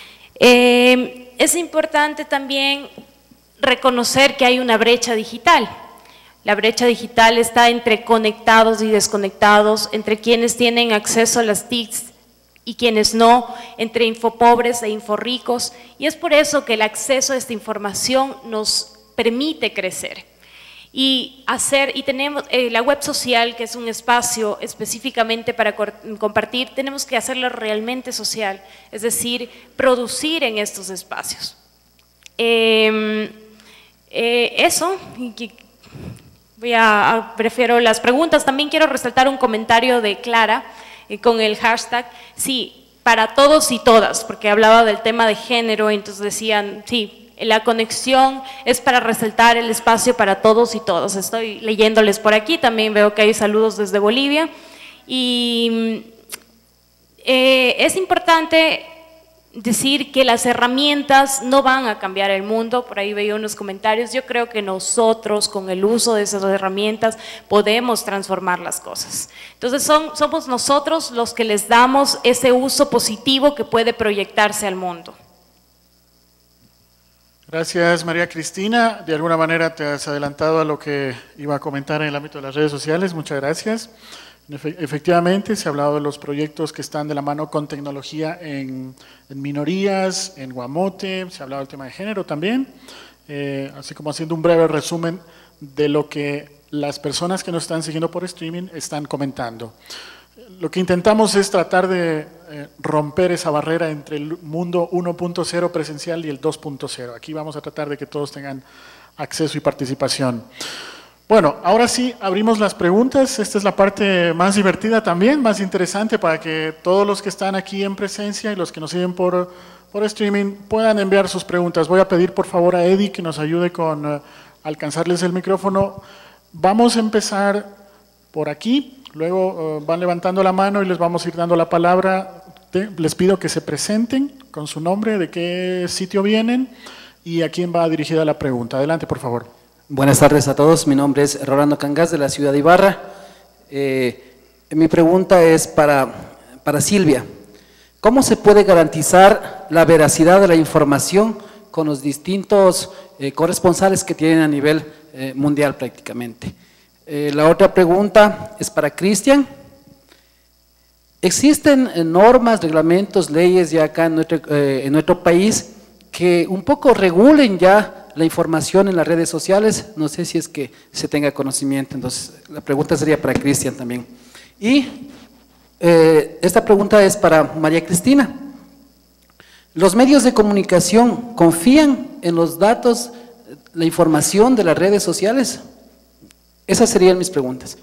Es importante también reconocer que hay una brecha digital. La brecha digital está entre conectados y desconectados, entre quienes tienen acceso a las TICs y quienes no, entre infopobres e inforricos, y es por eso que el acceso a esta información nos permite crecer. Y tenemos la web social, que es un espacio específicamente para compartir, tenemos que hacerlo realmente social, es decir, producir en estos espacios. Prefiero las preguntas. También quiero resaltar un comentario de Clara con el hashtag, sí, para todos y todas, porque hablaba del tema de género, entonces decían, sí, la conexión es para resaltar el espacio para todos y todas. Estoy leyéndoles por aquí, también veo que hay saludos desde Bolivia. Y es importante decir que las herramientas no van a cambiar el mundo. Por ahí veía unos comentarios. Yo creo que nosotros, con el uso de esas herramientas, podemos transformar las cosas. Entonces somos nosotros los que les damos ese uso positivo que puede proyectarse al mundo. Gracias, María Cristina. De alguna manera te has adelantado a lo que iba a comentar en el ámbito de las redes sociales. Muchas gracias. Efectivamente, se ha hablado de los proyectos que están de la mano con tecnología en minorías, en Guamote, se ha hablado del tema de género también, así como haciendo un breve resumen de lo que las personas que nos están siguiendo por streaming están comentando. Lo que intentamos es tratar de romper esa barrera entre el mundo 1.0 presencial y el 2.0. Aquí vamos a tratar de que todos tengan acceso y participación. Bueno, ahora sí, abrimos las preguntas. Esta es la parte más divertida también, más interesante, para que todos los que están aquí en presencia y los que nos siguen por streaming puedan enviar sus preguntas. Voy a pedir por favor a Eddie que nos ayude con alcanzarles el micrófono. Vamos a empezar por aquí. Luego van levantando la mano y les vamos a ir dando la palabra. Les pido que se presenten con su nombre, de qué sitio vienen y a quién va dirigida la pregunta. Adelante, por favor. Buenas tardes a todos. Mi nombre es Rolando Cangas, de la ciudad de Ibarra. Mi pregunta es para Silvia. ¿Cómo se puede garantizar la veracidad de la información con los distintos corresponsales que tienen a nivel mundial prácticamente? La otra pregunta es para Cristian. ¿Existen normas, reglamentos, leyes ya acá en nuestro país que un poco regulen ya la información en las redes sociales? No sé si es que se tenga conocimiento, entonces la pregunta sería para Cristian también. Y esta pregunta es para María Cristina. ¿Los medios de comunicación confían en los datos, la información de las redes sociales? Esas serían mis preguntas.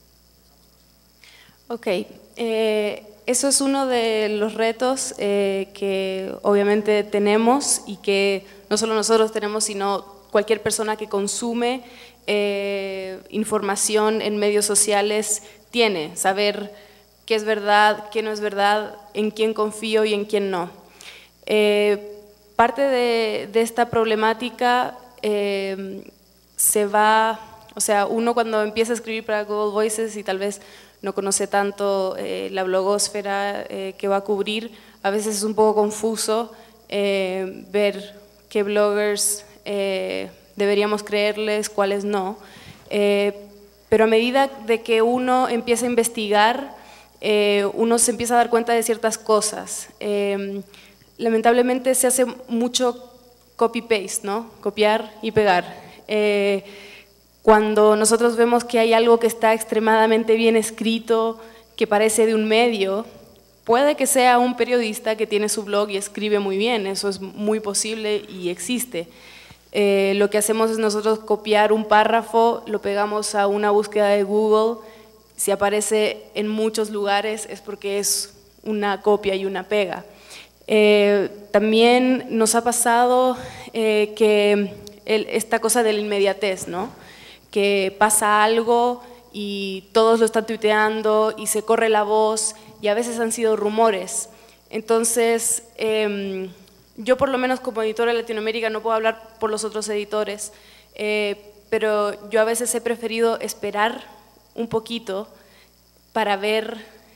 Ok, eso es uno de los retos que obviamente tenemos y que no solo nosotros tenemos, sino cualquier persona que consume información en medios sociales tiene, saber qué es verdad, qué no es verdad, en quién confío y en quién no. Parte de esta problemática se va, o sea, uno cuando empieza a escribir para Global Voices y tal vez no conoce tanto la blogósfera que va a cubrir, a veces es un poco confuso ver qué bloggers deberíamos creerles, cuáles no. Pero a medida de que uno empieza a investigar, uno se empieza a dar cuenta de ciertas cosas. Lamentablemente se hace mucho copy-paste, ¿no? Copiar y pegar. Cuando nosotros vemos que hay algo que está extremadamente bien escrito, que parece de un medio, puede que sea un periodista que tiene su blog y escribe muy bien, eso es muy posible y existe. Lo que hacemos es nosotros copiar un párrafo, lo pegamos a una búsqueda de Google, si aparece en muchos lugares es porque es una copia y una pega. También nos ha pasado que esta cosa de la inmediatez, ¿no? Que pasa algo y todos lo están tuiteando y se corre la voz y a veces han sido rumores. Entonces, yo por lo menos como editora de Latinoamérica no puedo hablar por los otros editores, pero yo a veces he preferido esperar un poquito para ver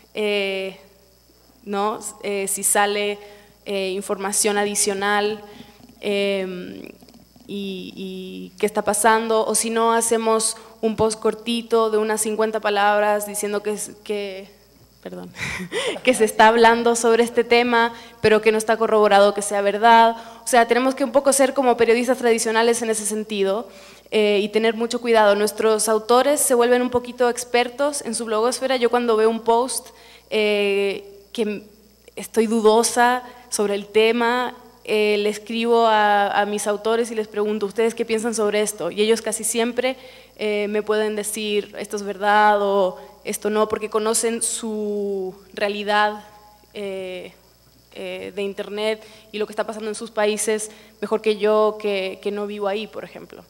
¿no? Si sale información adicional y qué está pasando, o si no hacemos un post cortito de unas 50 palabras diciendo que se está hablando sobre este tema, pero que no está corroborado que sea verdad. O sea, tenemos que un poco ser como periodistas tradicionales en ese sentido y tener mucho cuidado. Nuestros autores se vuelven un poquito expertos en su blogosfera. Yo cuando veo un post que estoy dudosa sobre el tema, le escribo a mis autores y les pregunto, ¿ustedes qué piensan sobre esto? Y ellos casi siempre me pueden decir, esto es verdad o esto no, porque conocen su realidad de internet y lo que está pasando en sus países mejor que yo, que no vivo ahí, por ejemplo.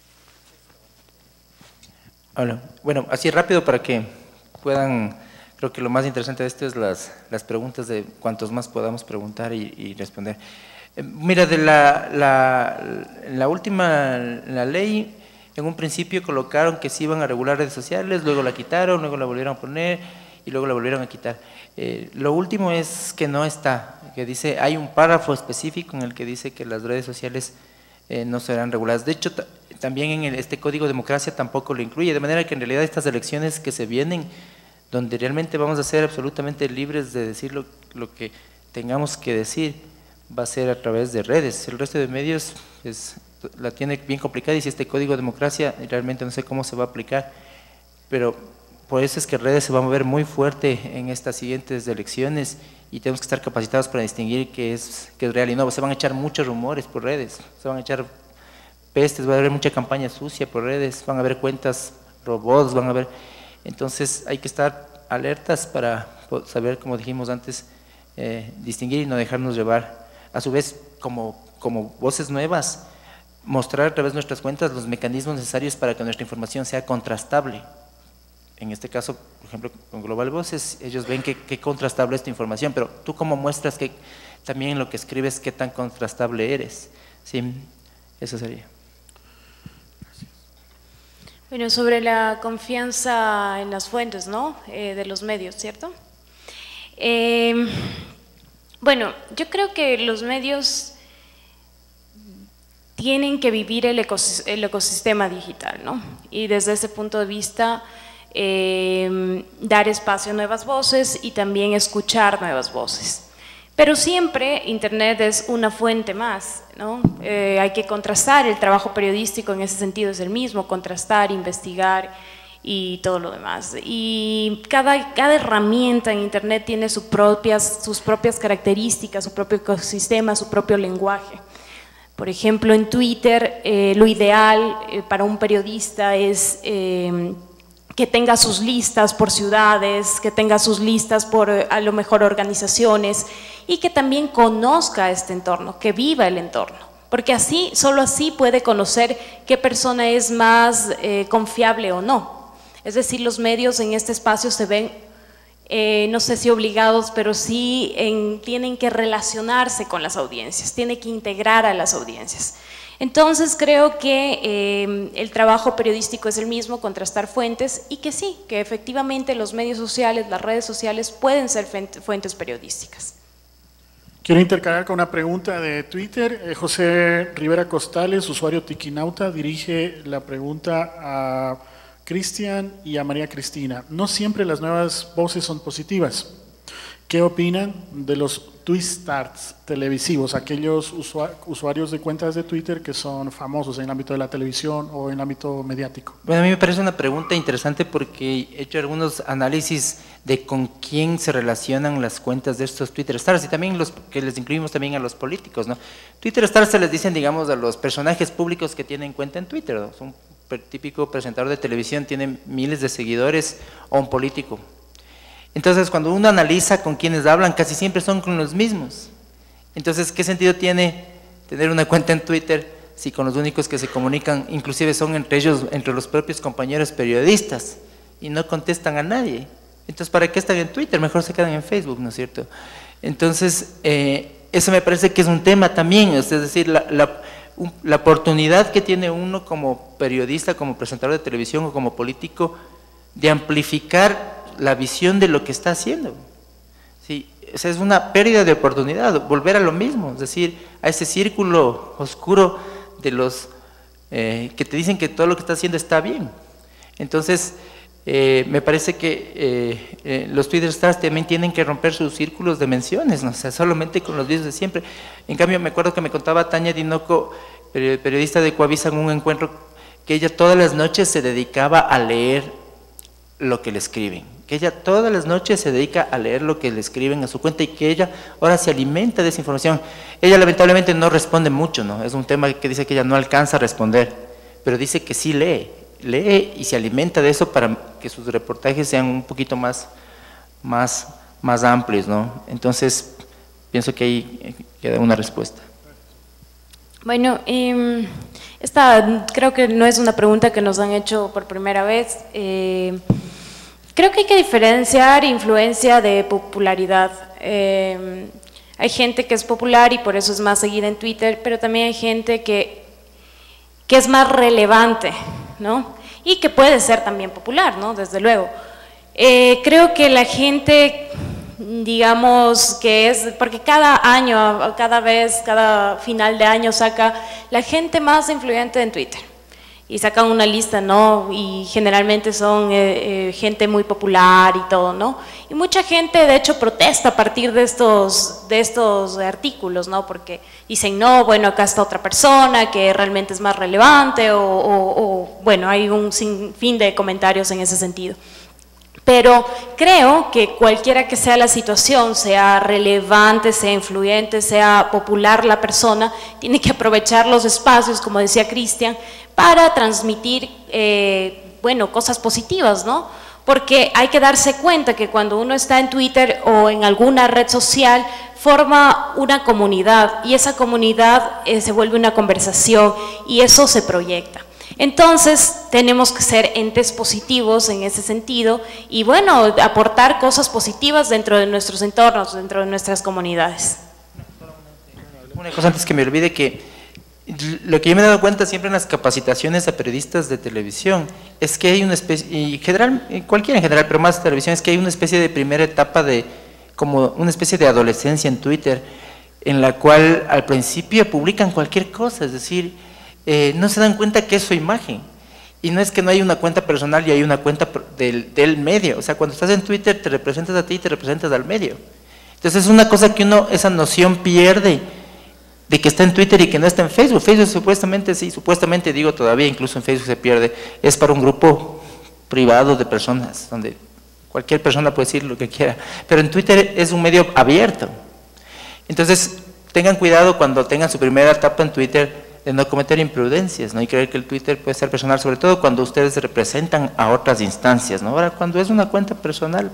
Hola. Bueno, así rápido para que puedan, creo que lo más interesante de esto es las preguntas de cuantos más podamos preguntar y responder. Mira, de la última, la ley, en un principio colocaron que se iban a regular redes sociales, luego la quitaron, luego la volvieron a poner y luego la volvieron a quitar. Lo último es que no está, que dice, hay un párrafo específico en el que dice que las redes sociales no serán reguladas. De hecho, también en este Código de Democracia tampoco lo incluye, de manera que en realidad estas elecciones que se vienen, donde realmente vamos a ser absolutamente libres de decir lo que tengamos que decir, va a ser a través de redes. El resto de medios la tiene bien complicada y si este Código de Democracia realmente no sé cómo se va a aplicar, pero por eso es que redes se va a mover muy fuerte en estas siguientes elecciones y tenemos que estar capacitados para distinguir qué es real y no. Se van a echar muchos rumores por redes, se van a echar pestes, va a haber mucha campaña sucia por redes, van a haber cuentas robots, van a haber… Entonces hay que estar alertas para saber, como dijimos antes, distinguir y no dejarnos llevar. A su vez, como voces nuevas, mostrar a través de nuestras cuentas los mecanismos necesarios para que nuestra información sea contrastable. En este caso, por ejemplo, con Global Voices, ellos ven que contrastable es tu información, pero tú cómo muestras que también en lo que escribes qué tan contrastable eres. Sí, eso sería. Bueno, sobre la confianza en las fuentes, ¿no? De los medios, ¿cierto? Bueno, yo creo que los medios tienen que vivir el ecosistema digital, ¿no? Y desde ese punto de vista, dar espacio a nuevas voces y también escuchar nuevas voces. Pero siempre Internet es una fuente más, ¿no? Hay que contrastar, el trabajo periodístico en ese sentido es el mismo, contrastar, investigar y todo lo demás. Y cada herramienta en Internet tiene sus propias características, su propio ecosistema, su propio lenguaje. Por ejemplo, en Twitter, lo ideal para un periodista es que tenga sus listas por ciudades, que tenga sus listas por a lo mejor organizaciones y que también conozca este entorno, que viva el entorno, porque así, solo así puede conocer qué persona es más confiable o no. Es decir, los medios en este espacio se ven no sé si obligados, pero sí tienen que relacionarse con las audiencias, tienen que integrar a las audiencias. Entonces creo que el trabajo periodístico es el mismo, contrastar fuentes, y que sí, que efectivamente los medios sociales, las redes sociales pueden ser fuentes periodísticas. Quiero intercalar con una pregunta de Twitter. José Rivera Costales, usuario Tiquinauta, dirige la pregunta a Cristian y a María Cristina. No siempre las nuevas voces son positivas. ¿Qué opinan de los Twitstarts televisivos, aquellos usuarios de cuentas de Twitter que son famosos en el ámbito de la televisión o en el ámbito mediático? Bueno, a mí me parece una pregunta interesante porque he hecho algunos análisis de con quién se relacionan las cuentas de estos Twitter Stars y también que les incluimos también a los políticos, ¿no? Twitter Stars se les dicen, digamos, a los personajes públicos que tienen cuenta en Twitter, ¿no? Un típico presentador de televisión tiene miles de seguidores, o un político. Entonces, cuando uno analiza con quienes hablan, casi siempre son con los mismos. Entonces, ¿qué sentido tiene tener una cuenta en Twitter si con los únicos que se comunican, inclusive son entre ellos, entre los propios compañeros periodistas, y no contestan a nadie? Entonces, ¿para qué están en Twitter? Mejor se quedan en Facebook, ¿no es cierto? Entonces, eso me parece que es un tema también, es decir, la oportunidad que tiene uno como periodista, como presentador de televisión o como político de amplificar la visión de lo que está haciendo. Sí, o sea, es una pérdida de oportunidad, volver a lo mismo, es decir, a ese círculo oscuro de los que te dicen que todo lo que está haciendo está bien. Entonces, me parece que los Twitter Stars también tienen que romper sus círculos de menciones, ¿no? O sea, solamente con los vídeos de siempre. En cambio, me acuerdo que me contaba Tania Dinoco, periodista de Coavisa, en un encuentro, que ella todas las noches se dedicaba a leer lo que le escriben, que ella todas las noches se dedica a leer lo que le escriben a su cuenta y que ella ahora se alimenta de esa información. Ella lamentablemente no responde mucho, ¿no? Es un tema que dice que ella no alcanza a responder, pero dice que sí lee y se alimenta de eso para que sus reportajes sean un poquito más amplios, ¿no? Entonces, pienso que ahí queda una respuesta. Bueno, esta creo que no es una pregunta que nos han hecho por primera vez. Creo que hay que diferenciar influencia de popularidad. Hay gente que es popular y por eso es más seguida en Twitter, pero también hay gente que es más relevante, ¿no? Y que puede ser también popular, ¿no? Desde luego. Creo que la gente, digamos que es, porque cada año, cada final de año saca la gente más influyente en Twitter y sacan una lista, ¿no? Y generalmente son gente muy popular y todo, ¿no? Y mucha gente de hecho protesta a partir de estos artículos, ¿no? Porque dicen, no, bueno, acá está otra persona que realmente es más relevante o bueno, hay un sinfín de comentarios en ese sentido. Pero creo que cualquiera que sea la situación, sea relevante, sea influyente, sea popular la persona, tiene que aprovechar los espacios, como decía Cristian, para transmitir, bueno, cosas positivas, ¿no? Porque hay que darse cuenta que cuando uno está en Twitter o en alguna red social, forma una comunidad y esa comunidad se vuelve una conversación y eso se proyecta. Entonces tenemos que ser entes positivos en ese sentido y bueno, aportar cosas positivas dentro de nuestros entornos, dentro de nuestras comunidades. Una cosa antes que me olvide, que lo que yo me he dado cuenta siempre en las capacitaciones a periodistas de televisión es que hay una especie, y cualquiera en general, pero más televisión, es que hay una especie de primera etapa de, como una especie de adolescencia en Twitter, en la cual al principio publican cualquier cosa, es decir, no se dan cuenta que es su imagen. Y no es que no hay una cuenta personal y hay una cuenta del medio. O sea, cuando estás en Twitter te representas a ti y te representas al medio. Entonces es una cosa que uno, esa noción pierde de que está en Twitter y que no está en Facebook. Facebook supuestamente, sí, supuestamente digo todavía, incluso en Facebook se pierde. Es para un grupo privado de personas, donde cualquier persona puede decir lo que quiera. Pero en Twitter es un medio abierto. Entonces tengan cuidado cuando tengan su primera etapa en Twitter de no cometer imprudencias, ¿no? Y creer que el Twitter puede ser personal, sobre todo cuando ustedes representan a otras instancias, ¿no? Ahora, cuando es una cuenta personal,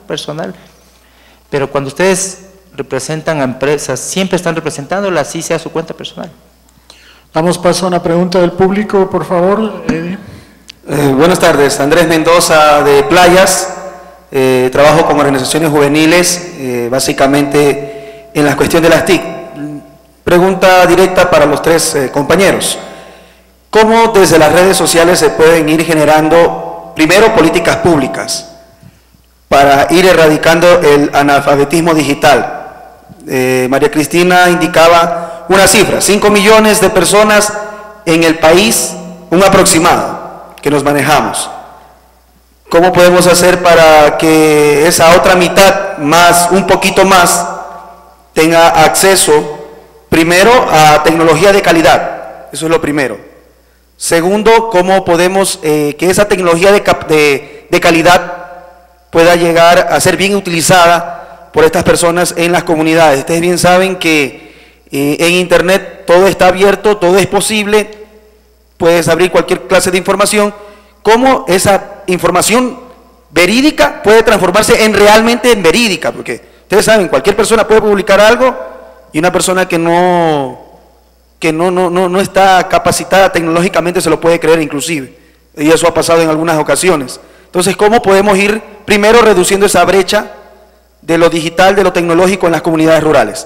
pero cuando ustedes representan a empresas, siempre están representándolas, así sea su cuenta personal. Damos paso a una pregunta del público, por favor. Buenas tardes, Andrés Mendoza de Playas. trabajo con organizaciones juveniles, básicamente en la cuestión de las TIC. Pregunta directa para los tres compañeros. ¿Cómo desde las redes sociales se pueden ir generando, primero, políticas públicas para ir erradicando el analfabetismo digital? María Cristina indicaba una cifra, 5 millones de personas en el país, un aproximado que nos manejamos. ¿Cómo podemos hacer para que esa otra mitad, más, un poquito más, tenga acceso, primero, a tecnología de calidad? Eso es lo primero. Segundo, ¿cómo podemos que esa tecnología de calidad pueda llegar a ser bien utilizada por estas personas en las comunidades? Ustedes bien saben que en Internet todo está abierto, todo es posible, puedes abrir cualquier clase de información. ¿Cómo esa información verídica puede transformarse en realmente en verídica? Porque ustedes saben, cualquier persona puede publicar algo y una persona que no está capacitada tecnológicamente se lo puede creer inclusive. Y eso ha pasado en algunas ocasiones. Entonces, ¿cómo podemos ir primero reduciendo esa brecha de lo digital, de lo tecnológico en las comunidades rurales?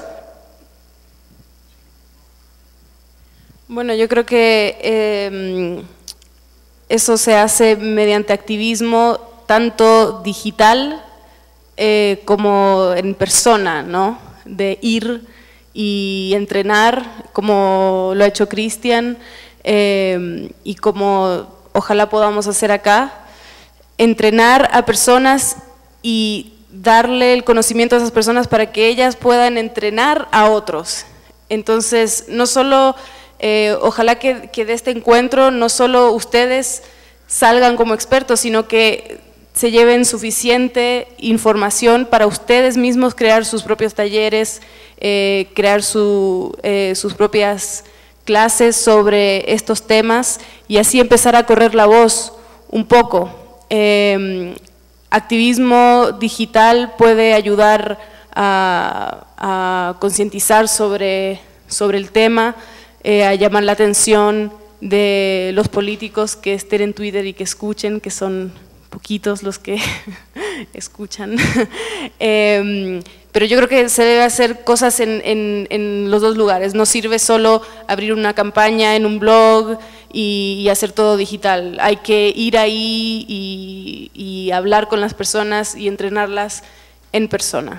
Bueno, yo creo que eso se hace mediante activismo tanto digital como en persona, ¿no? De ir y entrenar, como lo ha hecho Cristian, y como ojalá podamos hacer acá, entrenar a personas y darle el conocimiento a esas personas para que ellas puedan entrenar a otros. Entonces, no solo, ojalá que de este encuentro no solo ustedes salgan como expertos, sino que se lleven suficiente información para ustedes mismos crear sus propios talleres, crear sus propias clases sobre estos temas y así empezar a correr la voz un poco. Activismo digital puede ayudar a concientizar sobre el tema, a llamar la atención de los políticos que estén en Twitter y que escuchen, que son poquitos los que escuchan. Pero yo creo que se debe hacer cosas en los dos lugares. No sirve solo abrir una campaña en un blog y hacer todo digital. Hay que ir ahí y hablar con las personas y entrenarlas en persona.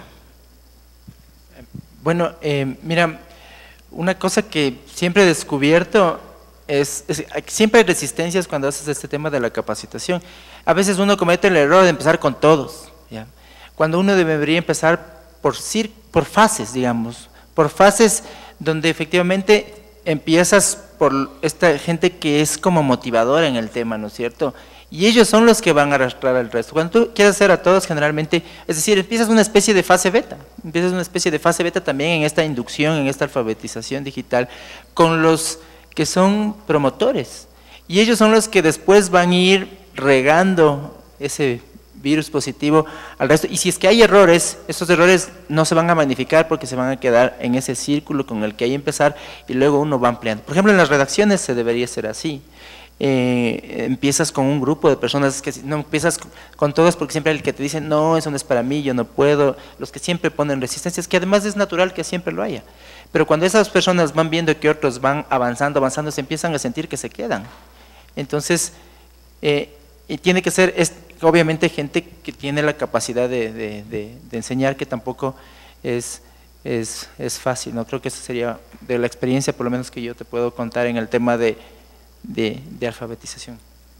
Bueno, mira, una cosa que siempre he descubierto siempre hay resistencias cuando haces este tema de la capacitación. A veces uno comete el error de empezar con todos, ¿ya? Cuando uno debería empezar por fases, digamos, por fases donde efectivamente empiezas por esta gente que es como motivadora en el tema, ¿no es cierto? Y ellos son los que van a arrastrar al resto. Cuando tú quieres hacer a todos, generalmente, es decir, empiezas una especie de fase beta, también en esta inducción, en esta alfabetización digital, con los que son promotores, y ellos son los que después van a ir regando ese virus positivo al resto, y si es que hay errores, esos errores no se van a magnificar porque se van a quedar en ese círculo con el que hay que empezar y luego uno va ampliando. Por ejemplo, en las redacciones se debería ser así. Empiezas con un grupo de personas, que no empiezas con todos porque siempre hay el que te dice no, eso no es para mí, yo no puedo, los que siempre ponen resistencias, que además es natural que siempre lo haya, pero cuando esas personas van viendo que otros van avanzando, se empiezan a sentir que se quedan. Entonces, y tiene que ser, obviamente, gente que tiene la capacidad de enseñar, que tampoco es fácil, ¿no? Creo que eso sería de la experiencia, por lo menos que yo te puedo contar en el tema de alfabetización.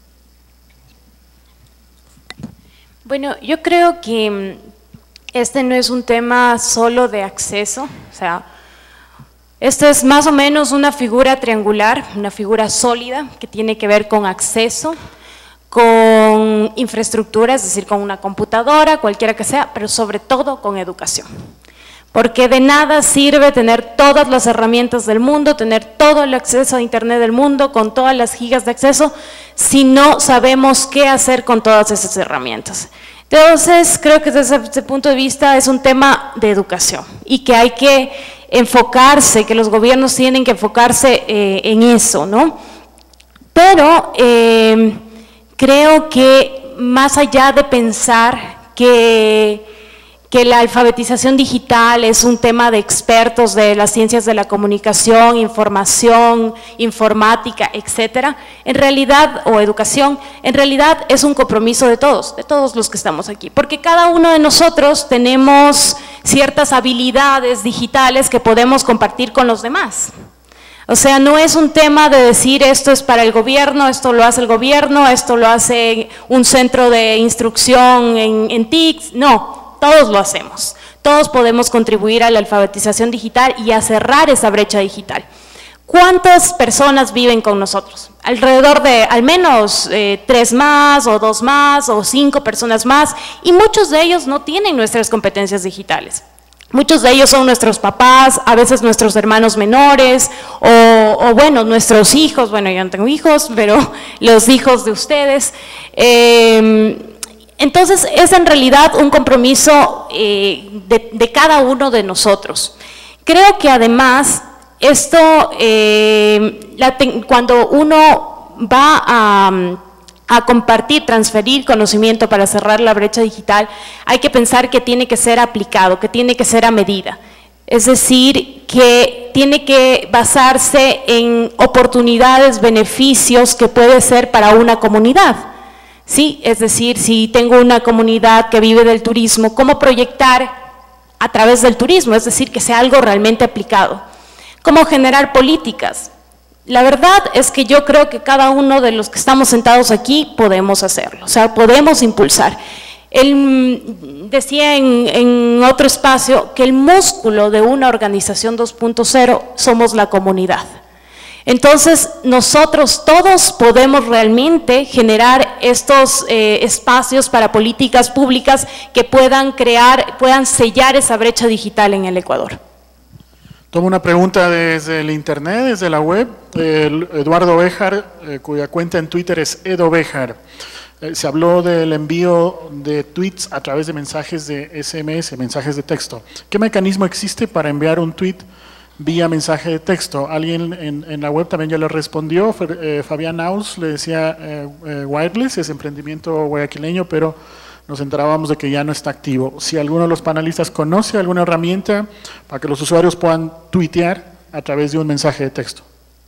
Bueno, yo creo que este no es un tema solo de acceso, o sea, esto es más o menos una figura triangular, una figura sólida que tiene que ver con acceso, con infraestructura, es decir, con una computadora, cualquiera que sea, pero sobre todo con educación. Porque de nada sirve tener todas las herramientas del mundo, tener todo el acceso a internet del mundo, con todas las gigas de acceso, si no sabemos qué hacer con todas esas herramientas. Entonces, creo que desde ese punto de vista es un tema de educación y que hay que enfocarse, que los gobiernos tienen que enfocarse en eso, ¿no? Pero creo que más allá de pensar que la alfabetización digital es un tema de expertos de las ciencias de la comunicación, información, informática, etcétera, en realidad, o educación, en realidad es un compromiso de todos los que estamos aquí, porque cada uno de nosotros tenemos ciertas habilidades digitales que podemos compartir con los demás. O sea, no es un tema de decir esto es para el gobierno, esto lo hace el gobierno, esto lo hace un centro de instrucción en TIC, no. Todos lo hacemos, todos podemos contribuir a la alfabetización digital y a cerrar esa brecha digital. ¿Cuántas personas viven con nosotros? Alrededor de al menos 3 más, o 2 más, o 5 personas más, y muchos de ellos no tienen nuestras competencias digitales. Muchos de ellos son nuestros papás, a veces nuestros hermanos menores, o bueno, nuestros hijos, bueno, yo no tengo hijos, pero los hijos de ustedes. Entonces, es en realidad un compromiso de cada uno de nosotros. Creo que además, esto, cuando uno va a compartir, transferir conocimiento para cerrar la brecha digital, hay que pensar que tiene que ser aplicado, que tiene que ser a medida. Es decir, que tiene que basarse en oportunidades, beneficios que puede ser para una comunidad. Sí, es decir, si tengo una comunidad que vive del turismo, ¿cómo proyectar a través del turismo? Es decir, que sea algo realmente aplicado. ¿Cómo generar políticas? La verdad es que yo creo que cada uno de los que estamos sentados aquí podemos hacerlo, o sea, podemos impulsar. Él decía en otro espacio que el músculo de una organización 2.0 somos la comunidad. Entonces, nosotros todos podemos realmente generar estos espacios para políticas públicas que puedan sellar esa brecha digital en el Ecuador. Tomo una pregunta desde el internet, desde la web. Eduardo Béjar, cuya cuenta en Twitter es Edo Béjar. Se habló del envío de tweets a través de mensajes de SMS, mensajes de texto. ¿Qué mecanismo existe para enviar un tweet vía mensaje de texto? Alguien en la web también ya le respondió, Fabián Naus le decía Wireless, es emprendimiento guayaquileño, pero nos enterábamos de que ya no está activo. Si alguno de los panelistas conoce alguna herramienta para que los usuarios puedan tuitear a través de un mensaje de texto.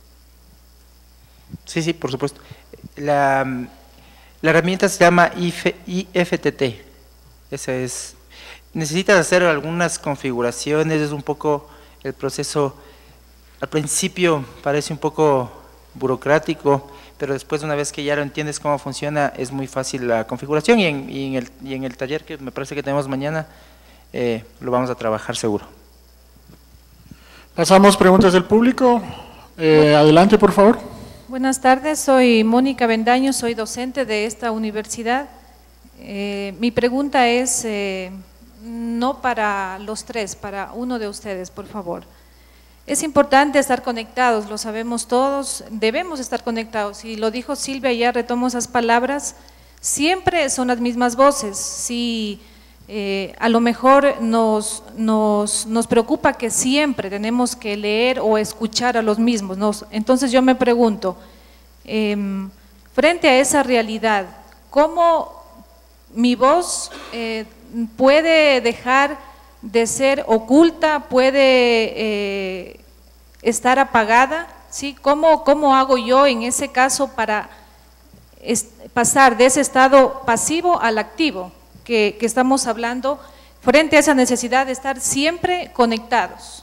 Sí, por supuesto. La herramienta se llama IFTT. Esa es. Necesitas hacer algunas configuraciones, es un poco el proceso. Al principio parece un poco burocrático, pero después, una vez que ya lo entiendes cómo funciona, es muy fácil la configuración, y en el taller que me parece que tenemos mañana, lo vamos a trabajar seguro. Pasamos preguntas del público. Adelante, por favor. Buenas tardes, soy Mónica Bendaño, soy docente de esta universidad. Mi pregunta es, no para los tres, para uno de ustedes, por favor. Es importante estar conectados, lo sabemos todos, debemos estar conectados, y lo dijo Silvia, ya retomo esas palabras, siempre son las mismas voces. Si a lo mejor nos preocupa que siempre tenemos que leer o escuchar a los mismos, entonces yo me pregunto, frente a esa realidad, ¿cómo mi voz puede dejar de ser oculta, puede estar apagada? ¿Sí? ¿Cómo hago yo en ese caso para pasar de ese estado pasivo al activo que estamos hablando, frente a esa necesidad de estar siempre conectados?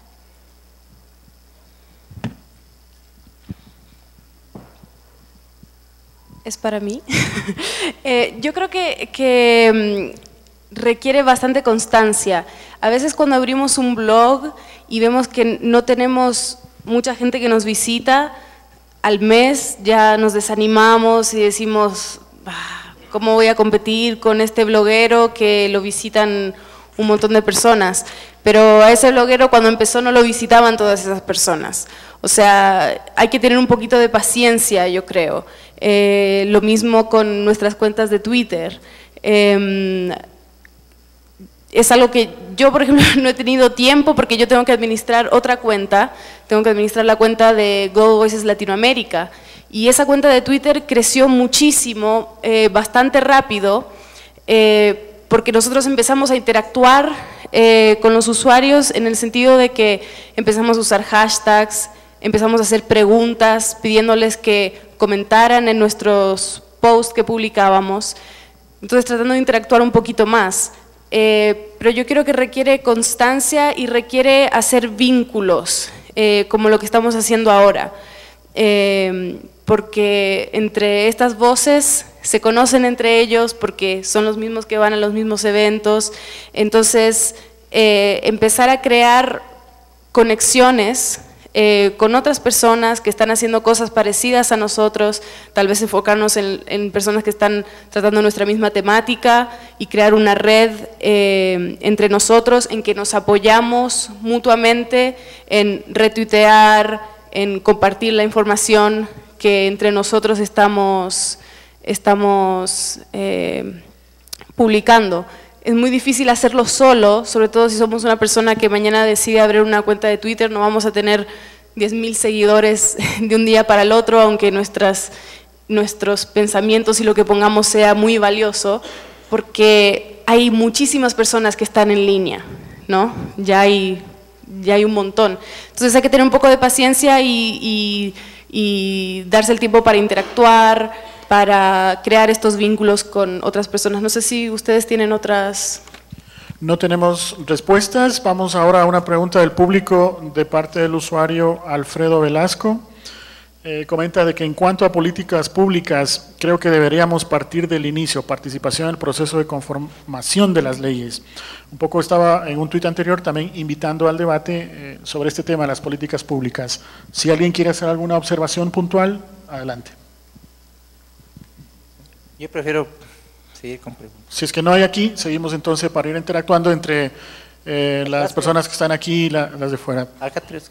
¿Es para mí? Yo creo que requiere bastante constancia. A veces cuando abrimos un blog y vemos que no tenemos mucha gente que nos visita, al mes ya nos desanimamos y decimos, ¿cómo voy a competir con este bloguero que lo visitan un montón de personas? Pero a ese bloguero cuando empezó no lo visitaban todas esas personas. O sea, hay que tener un poquito de paciencia, yo creo. Lo mismo con nuestras cuentas de Twitter. Es algo que yo, por ejemplo, no he tenido tiempo porque yo tengo que administrar otra cuenta, tengo que administrar la cuenta de Global Voices Latinoamérica, y esa cuenta de Twitter creció muchísimo, bastante rápido, porque nosotros empezamos a interactuar con los usuarios en el sentido de que empezamos a usar hashtags, empezamos a hacer preguntas pidiéndoles que comentaran en nuestros posts que publicábamos, entonces tratando de interactuar un poquito más. Pero yo creo que requiere constancia y requiere hacer vínculos, como lo que estamos haciendo ahora, porque entre estas voces se conocen entre ellos, porque son los mismos que van a los mismos eventos, entonces empezar a crear conexiones con otras personas que están haciendo cosas parecidas a nosotros, tal vez enfocarnos en personas que están tratando nuestra misma temática y crear una red entre nosotros en que nos apoyamos mutuamente en retuitear, en compartir la información que entre nosotros estamos publicando. Es muy difícil hacerlo solo, sobre todo si somos una persona que mañana decide abrir una cuenta de Twitter, no vamos a tener 10.000 seguidores de un día para el otro, aunque nuestros pensamientos y lo que pongamos sea muy valioso, porque hay muchísimas personas que están en línea, ¿no? Ya hay un montón. Entonces hay que tener un poco de paciencia y darse el tiempo para interactuar, para crear estos vínculos con otras personas. No sé si ustedes tienen otras. No tenemos respuestas. Vamos ahora a una pregunta del público de parte del usuario Alfredo Velasco. Comenta de que en cuanto a políticas públicas, creo que deberíamos partir del inicio, participación en el proceso de conformación de las leyes. Un poco estaba en un tuit anterior también invitando al debate sobre este tema, las políticas públicas. Si alguien quiere hacer alguna observación puntual, adelante. Yo prefiero seguir con preguntas. Si es que no hay aquí, seguimos entonces para ir interactuando entre las personas que están aquí y las de fuera. Acá tres.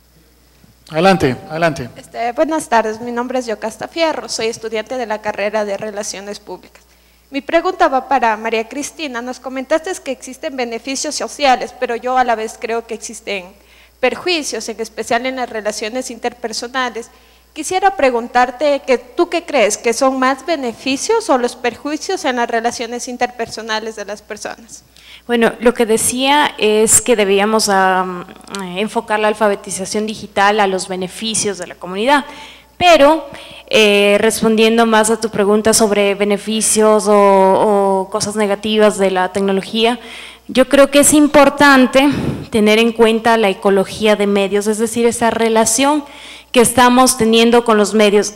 Adelante, adelante. Buenas tardes, mi nombre es Yocasta Fierro, soy estudiante de la carrera de Relaciones Públicas. Mi pregunta va para María Cristina. Nos comentaste que existen beneficios sociales, pero yo a la vez creo que existen perjuicios, en especial en las relaciones interpersonales. Quisiera preguntarte, ¿tú qué crees? ¿Que son más beneficios o los perjuicios en las relaciones interpersonales de las personas? Bueno, lo que decía es que debíamos enfocar la alfabetización digital a los beneficios de la comunidad, pero respondiendo más a tu pregunta sobre beneficios o cosas negativas de la tecnología, yo creo que es importante tener en cuenta la ecología de medios, es decir, esa relación que estamos teniendo con los medios,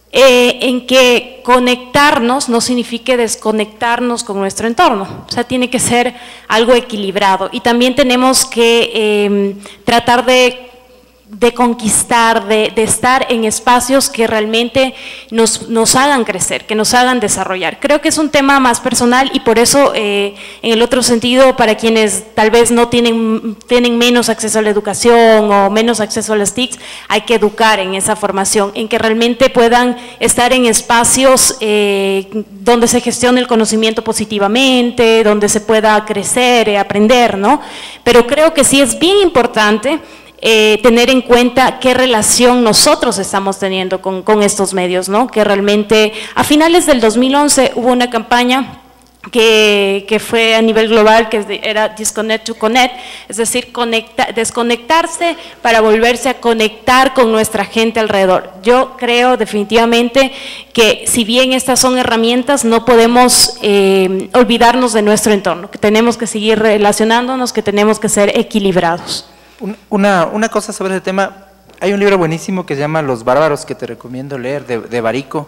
en que conectarnos no signifique desconectarnos con nuestro entorno, o sea, tiene que ser algo equilibrado y también tenemos que tratar de conquistar, de estar en espacios que realmente nos hagan crecer, que nos hagan desarrollar. Creo que es un tema más personal y por eso en el otro sentido, para quienes tal vez no tienen menos acceso a la educación o menos acceso a las TICs, hay que educar en esa formación, en que realmente puedan estar en espacios donde se gestione el conocimiento positivamente, donde se pueda crecer, aprender, ¿no? Pero creo que sí es bien importante tener en cuenta qué relación nosotros estamos teniendo con estos medios, ¿no? Que realmente a finales del 2011 hubo una campaña que fue a nivel global, que era Disconnect to Connect, es decir, desconectarse para volverse a conectar con nuestra gente alrededor. Yo creo definitivamente que si bien estas son herramientas, no podemos olvidarnos de nuestro entorno, que tenemos que seguir relacionándonos, que tenemos que ser equilibrados. Una cosa sobre ese tema, hay un libro buenísimo que se llama Los Bárbaros, que te recomiendo leer, de Barico,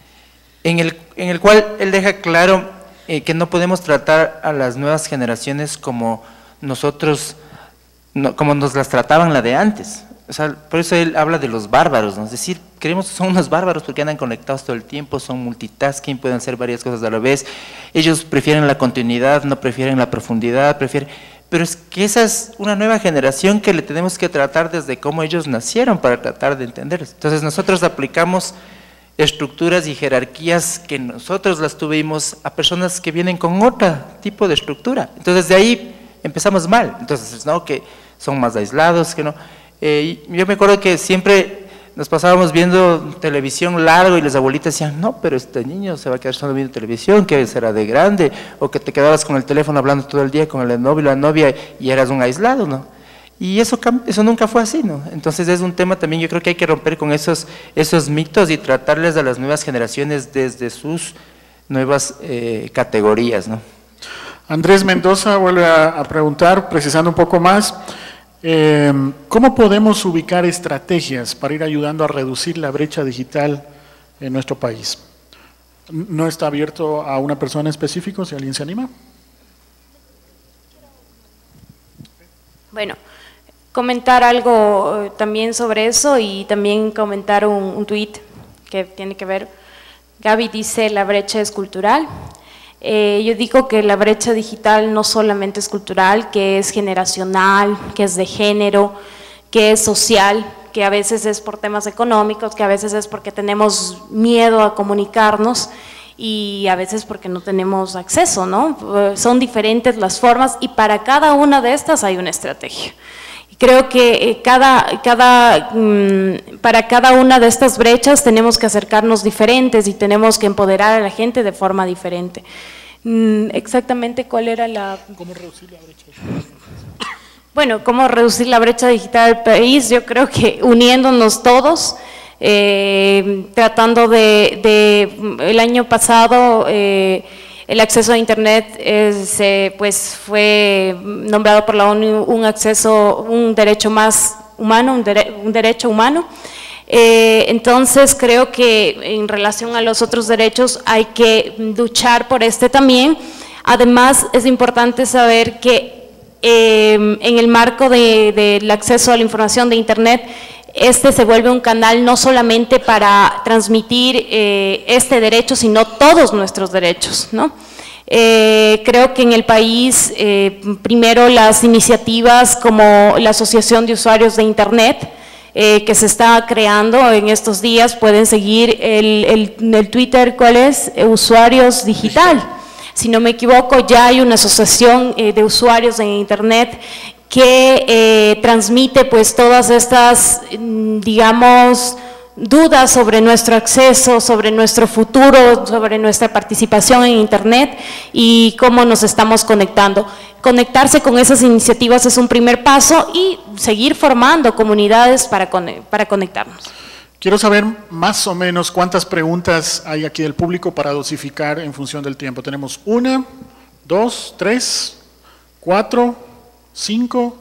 en el cual él deja claro que no podemos tratar a las nuevas generaciones como nosotros, como nos las trataban la de antes. O sea, por eso él habla de los bárbaros, ¿no? Es decir, creemos que son unos bárbaros porque andan conectados todo el tiempo, son multitasking, pueden hacer varias cosas a la vez. Ellos prefieren la continuidad, no prefieren la profundidad, pero es que esa es una nueva generación que le tenemos que tratar desde cómo ellos nacieron para tratar de entenderlos. Entonces nosotros aplicamos estructuras y jerarquías que nosotros las tuvimos a personas que vienen con otro tipo de estructura. Entonces de ahí empezamos mal. Entonces, ¿no? Que son más aislados, que no. Yo me acuerdo que siempre nos pasábamos viendo televisión largo y las abuelitas decían, no, pero este niño se va a quedar solo viendo televisión, que será de grande, o que te quedabas con el teléfono hablando todo el día con el novio, la novia, y eras un aislado, ¿no? Y eso nunca fue así, ¿no? Entonces es un tema también, yo creo que hay que romper con esos mitos y tratarles a las nuevas generaciones desde sus nuevas categorías, ¿no? Andrés Mendoza vuelve a preguntar, precisando un poco más, ¿cómo podemos ubicar estrategias para ir ayudando a reducir la brecha digital en nuestro país? ¿No está abierto a una persona específica, si alguien se anima? Bueno, comentar algo también sobre eso y también comentar un tuit que tiene que ver. Gaby dice, la brecha es cultural. Yo digo que la brecha digital no solamente es cultural, que es generacional, que es de género, que es social, que a veces es por temas económicos, que a veces es porque tenemos miedo a comunicarnos y a veces porque no tenemos acceso, ¿no? Son diferentes las formas y para cada una de estas hay una estrategia. Creo que para cada una de estas brechas tenemos que acercarnos diferentes y tenemos que empoderar a la gente de forma diferente. Exactamente cuál era la… ¿Cómo reducir la brecha? Bueno, cómo reducir la brecha digital del país, yo creo que uniéndonos todos, tratando el año pasado… el acceso a Internet pues fue nombrado por la ONU un derecho más humano, un derecho humano. Entonces creo que en relación a los otros derechos hay que luchar por este también. Además es importante saber que en el marco del acceso a la información de Internet, este se vuelve un canal no solamente para transmitir este derecho, sino todos nuestros derechos, ¿no? Creo que en el país, primero las iniciativas como la Asociación de Usuarios de Internet, que se está creando en estos días, pueden seguir el Twitter, ¿cuál es? Usuarios Digital. Si no me equivoco, ya hay una asociación de usuarios en Internet que transmite pues todas estas, digamos, dudas sobre nuestro acceso, sobre nuestro futuro, sobre nuestra participación en Internet y cómo nos estamos conectando. Conectarse con esas iniciativas es un primer paso y seguir formando comunidades para conectarnos. Quiero saber más o menos cuántas preguntas hay aquí del público para dosificar en función del tiempo. Tenemos 1, 2, 3, 4, 5.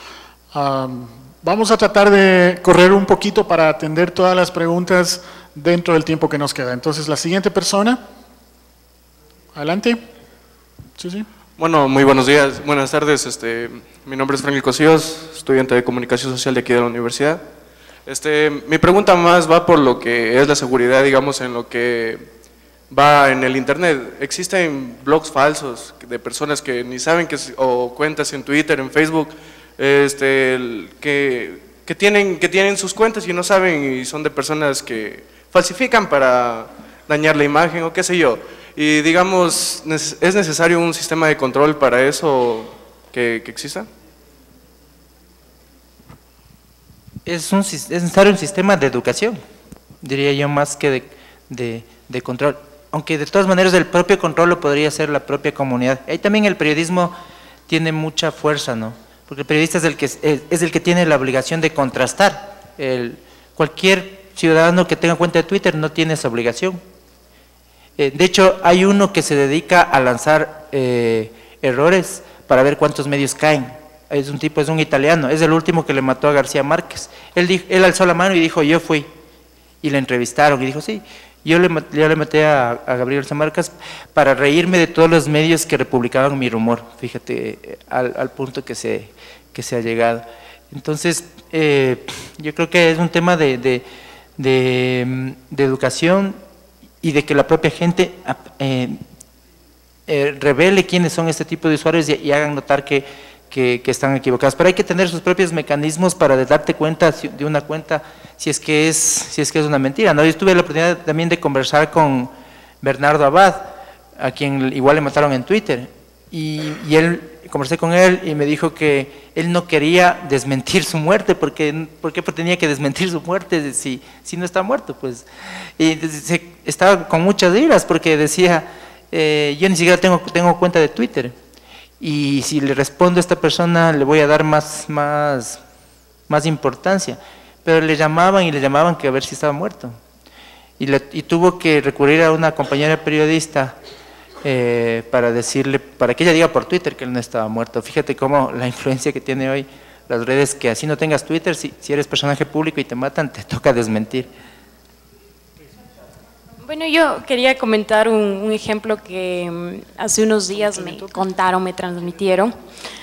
Vamos a tratar de correr un poquito para atender todas las preguntas dentro del tiempo que nos queda. Entonces, la siguiente persona. Adelante. Sí. Bueno, muy buenos días, buenas tardes. Mi nombre es Franklin Cosíos, estudiante de Comunicación Social de aquí de la universidad. Mi pregunta más va por lo que es la seguridad, digamos, en lo que va en el Internet. Existen blogs falsos de personas que ni saben o cuentas en Twitter, en Facebook, que tienen sus cuentas y no saben, y son de personas que falsifican para dañar la imagen o qué sé yo. Y digamos, ¿es necesario un sistema de control para eso que exista? Es necesario un sistema de educación, diría yo, más que de control. Aunque de todas maneras el propio control lo podría hacer la propia comunidad. Ahí también el periodismo tiene mucha fuerza, ¿no? Porque el periodista es el que tiene la obligación de contrastar. Cualquier ciudadano que tenga cuenta de Twitter no tiene esa obligación. De hecho, hay uno que se dedica a lanzar errores para ver cuántos medios caen. Es un italiano, es el último que le mató a García Márquez. Él alzó la mano y dijo, yo fui. Y le entrevistaron y dijo, sí, yo le maté a Gabriel García Márquez para reírme de todos los medios que republicaban mi rumor. Fíjate, al punto que se ha llegado. Entonces, yo creo que es un tema de educación y de que la propia gente revele quiénes son este tipo de usuarios y hagan notar que están equivocados. Pero hay que tener sus propios mecanismos para darte cuenta de una cuenta si es que es una mentira, ¿no? Yo tuve la oportunidad también de conversar con Bernardo Abad, a quien igual le mataron en Twitter, y él conversé con él y me dijo que él no quería desmentir su muerte, porque tenía que desmentir su muerte si no está muerto, pues. Y estaba con muchas iras porque decía, yo ni siquiera tengo cuenta de Twitter, y si le respondo a esta persona le voy a dar más importancia, pero le llamaban que a ver si estaba muerto, y tuvo que recurrir a una compañera periodista para que ella diga por Twitter que él no estaba muerto. Fíjate cómo la influencia que tiene hoy las redes, que así no tengas Twitter, si eres personaje público y te matan, te toca desmentir. Bueno, yo quería comentar un ejemplo que hace unos días me contaron, me transmitieron,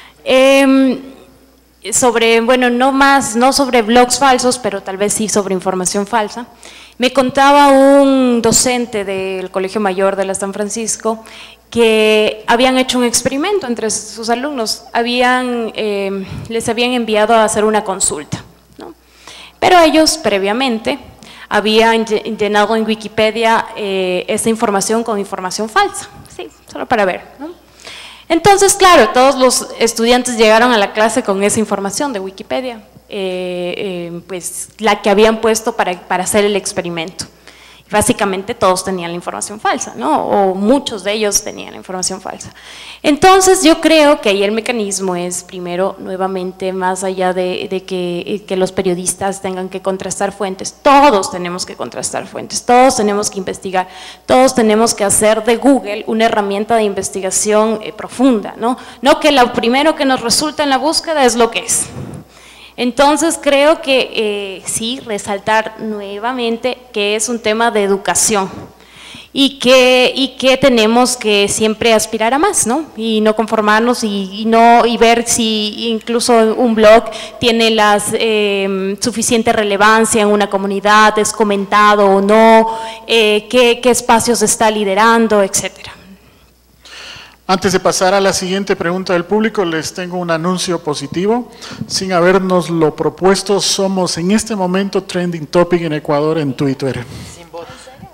sobre, bueno, no sobre blogs falsos, pero tal vez sí sobre información falsa. Me contaba un docente del Colegio Mayor de la San Francisco que habían hecho un experimento entre sus alumnos, les habían enviado a hacer una consulta, ¿no? Pero ellos previamente habían llenado en Wikipedia esa información con información falsa, sí, solo para ver, ¿no? Entonces, claro, todos los estudiantes llegaron a la clase con esa información de Wikipedia, pues la que habían puesto para hacer el experimento. Básicamente todos tenían la información falsa, ¿no? O muchos de ellos tenían la información falsa. Entonces yo creo que ahí el mecanismo es, primero, nuevamente, más allá de que los periodistas tengan que contrastar fuentes, todos tenemos que contrastar fuentes, todos tenemos que investigar, todos tenemos que hacer de Google una herramienta de investigación profunda, ¿no? No que lo primero que nos resulta en la búsqueda es lo que es. Entonces creo que sí, resaltar nuevamente que es un tema de educación y que tenemos que siempre aspirar a más, ¿no? Y no conformarnos y ver si incluso un blog tiene la suficiente relevancia en una comunidad, es comentado o no, qué espacios está liderando, etcétera. Antes de pasar a la siguiente pregunta del público, les tengo un anuncio positivo. Sin habernos lo propuesto, somos en este momento trending topic en Ecuador en Twitter. Sin votos.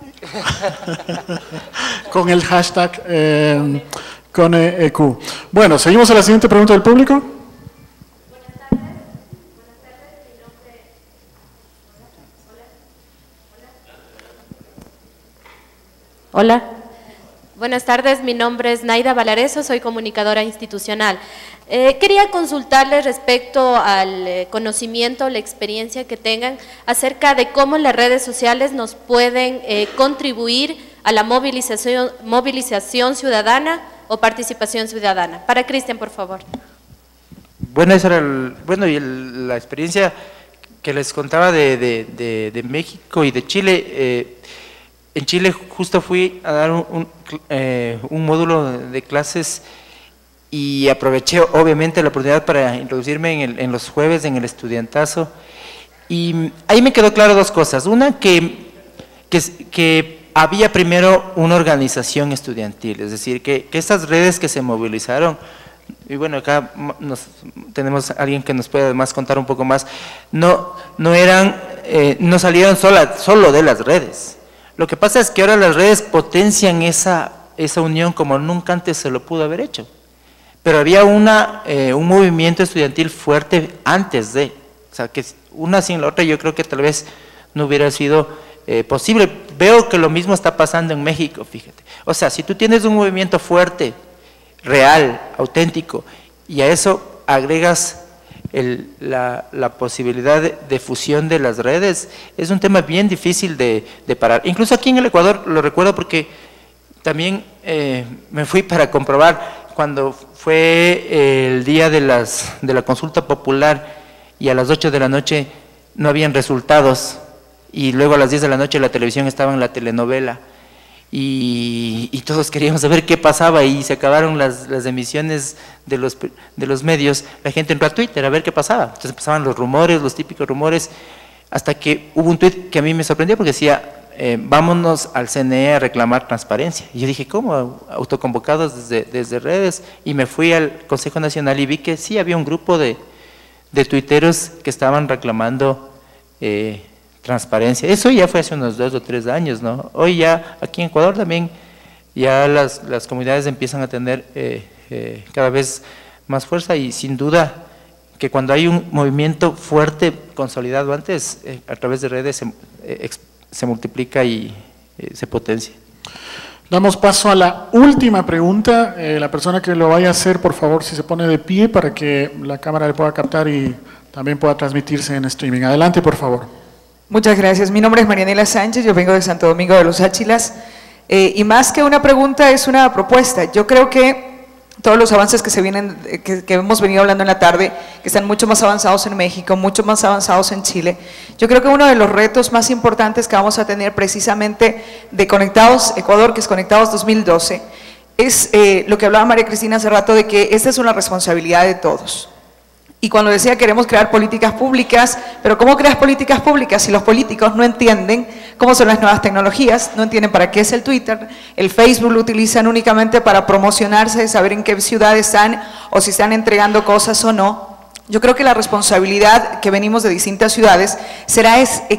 Con el hashtag CONEEQ. Bueno, seguimos a la siguiente pregunta del público. Hola. Buenas tardes, mi nombre es Naida Valareso, soy comunicadora institucional. Quería consultarles respecto al conocimiento, la experiencia que tengan acerca de cómo las redes sociales nos pueden contribuir a la movilización ciudadana o participación ciudadana. Para Cristian, por favor. Bueno, esa era la experiencia que les contaba de México y de Chile. En Chile justo fui a dar un módulo de clases y aproveché obviamente la oportunidad para introducirme en los jueves en el estudiantazo, y ahí me quedó claro dos cosas. Una, que había primero una organización estudiantil, es decir, que estas redes que se movilizaron, y bueno, acá tenemos a alguien que nos puede además contar un poco más, no salieron solo de las redes. Lo que pasa es que ahora las redes potencian esa unión como nunca antes se lo pudo haber hecho. Pero había un movimiento estudiantil fuerte antes de, o sea, que una sin la otra yo creo que tal vez no hubiera sido posible. Veo que lo mismo está pasando en México, fíjate. O sea, si tú tienes un movimiento fuerte, real, auténtico, y a eso agregas la posibilidad de fusión de las redes, es un tema bien difícil de parar. Incluso aquí en el Ecuador lo recuerdo porque también me fui para comprobar cuando fue el día de la consulta popular y a las 8 de la noche no habían resultados, y luego a las 10 de la noche la televisión estaba en la telenovela. Y todos queríamos saber qué pasaba, y se acabaron las emisiones de los medios. La gente entró a Twitter a ver qué pasaba. Entonces empezaban los rumores, los típicos rumores, hasta que hubo un tuit que a mí me sorprendió porque decía, vámonos al CNE a reclamar transparencia. Y yo dije, ¿cómo? Autoconvocados desde redes. Y me fui al Consejo Nacional y vi que sí había un grupo de tuiteros que estaban reclamando transparencia. Eso ya fue hace unos 2 o 3 años, ¿no? Hoy ya, aquí en Ecuador también, ya las comunidades empiezan a tener cada vez más fuerza y sin duda que cuando hay un movimiento fuerte, consolidado antes, a través de redes se multiplica y se potencia. Damos paso a la última pregunta. La persona que lo vaya a hacer, por favor, si se pone de pie para que la cámara le pueda captar y también pueda transmitirse en streaming. Adelante, por favor. Muchas gracias. Mi nombre es Marianela Sánchez, yo vengo de Santo Domingo de los Áchilas. Y más que una pregunta, es una propuesta. Yo creo que todos los avances que se vienen, que hemos venido hablando en la tarde, que están mucho más avanzados en México, mucho más avanzados en Chile, yo creo que uno de los retos más importantes que vamos a tener precisamente de Conectados Ecuador, que es Conectados 2012, es lo que hablaba María Cristina hace rato, de que esta es una responsabilidad de todos. Y cuando decía queremos crear políticas públicas, pero ¿cómo creas políticas públicas si los políticos no entienden cómo son las nuevas tecnologías, no entienden para qué es el Twitter, el Facebook lo utilizan únicamente para promocionarse, saber en qué ciudad están o si están entregando cosas o no? Yo creo que la responsabilidad que venimos de distintas ciudades será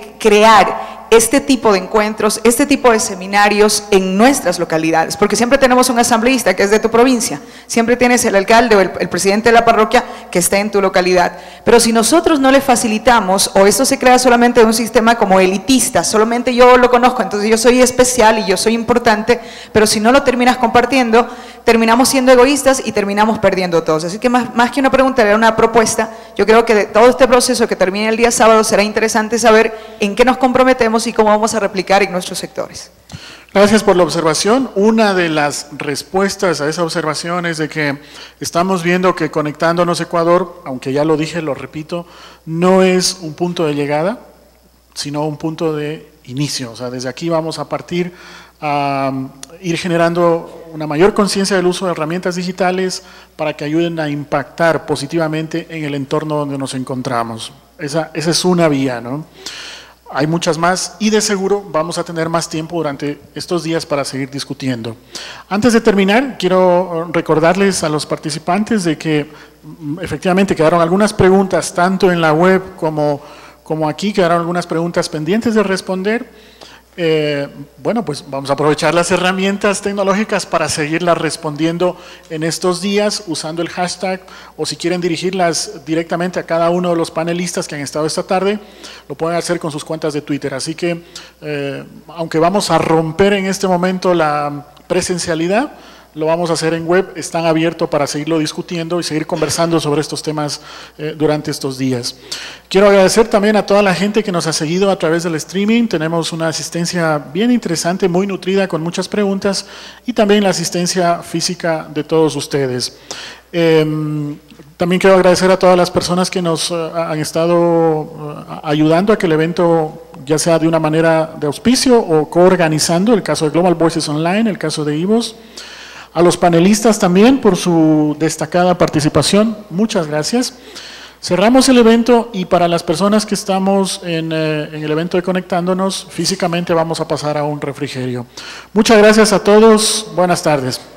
crear este tipo de encuentros, este tipo de seminarios en nuestras localidades, porque siempre tenemos un asambleísta que es de tu provincia, siempre tienes el alcalde o el presidente de la parroquia que está en tu localidad, pero si nosotros no le facilitamos, o esto se crea solamente de un sistema como elitista, solamente yo lo conozco, entonces yo soy especial y yo soy importante, pero si no lo terminas compartiendo, terminamos siendo egoístas y terminamos perdiendo todos. Así que más que una pregunta, era una propuesta. Yo creo que de todo este proceso que termine el día sábado será interesante saber en qué nos comprometemos y cómo vamos a replicar en nuestros sectores. Gracias por la observación. Una de las respuestas a esa observación es de que estamos viendo que Conectándonos Ecuador, aunque ya lo dije, lo repito, no es un punto de llegada, sino un punto de inicio. O sea, desde aquí vamos a partir a ir generando una mayor conciencia del uso de herramientas digitales para que ayuden a impactar positivamente en el entorno donde nos encontramos. Esa es una vía, ¿no? Hay muchas más y de seguro vamos a tener más tiempo durante estos días para seguir discutiendo. Antes de terminar, quiero recordarles a los participantes de que efectivamente quedaron algunas preguntas, tanto en la web como aquí, quedaron algunas preguntas pendientes de responder. Bueno, pues vamos a aprovechar las herramientas tecnológicas para seguirlas respondiendo en estos días usando el hashtag, o si quieren dirigirlas directamente a cada uno de los panelistas que han estado esta tarde, lo pueden hacer con sus cuentas de Twitter. Así que, aunque vamos a romper en este momento la presencialidad, lo vamos a hacer en web, están abiertos para seguirlo discutiendo y seguir conversando sobre estos temas durante estos días. Quiero agradecer también a toda la gente que nos ha seguido a través del streaming. Tenemos una asistencia bien interesante, muy nutrida, con muchas preguntas, y también la asistencia física de todos ustedes. También quiero agradecer a todas las personas que nos han estado ayudando a que el evento, ya sea de una manera de auspicio o coorganizando, el caso de Global Voices Online, el caso de IVOS. A los panelistas también por su destacada participación, muchas gracias. Cerramos el evento y para las personas que estamos en el evento de Conectándonos, físicamente vamos a pasar a un refrigerio. Muchas gracias a todos, buenas tardes.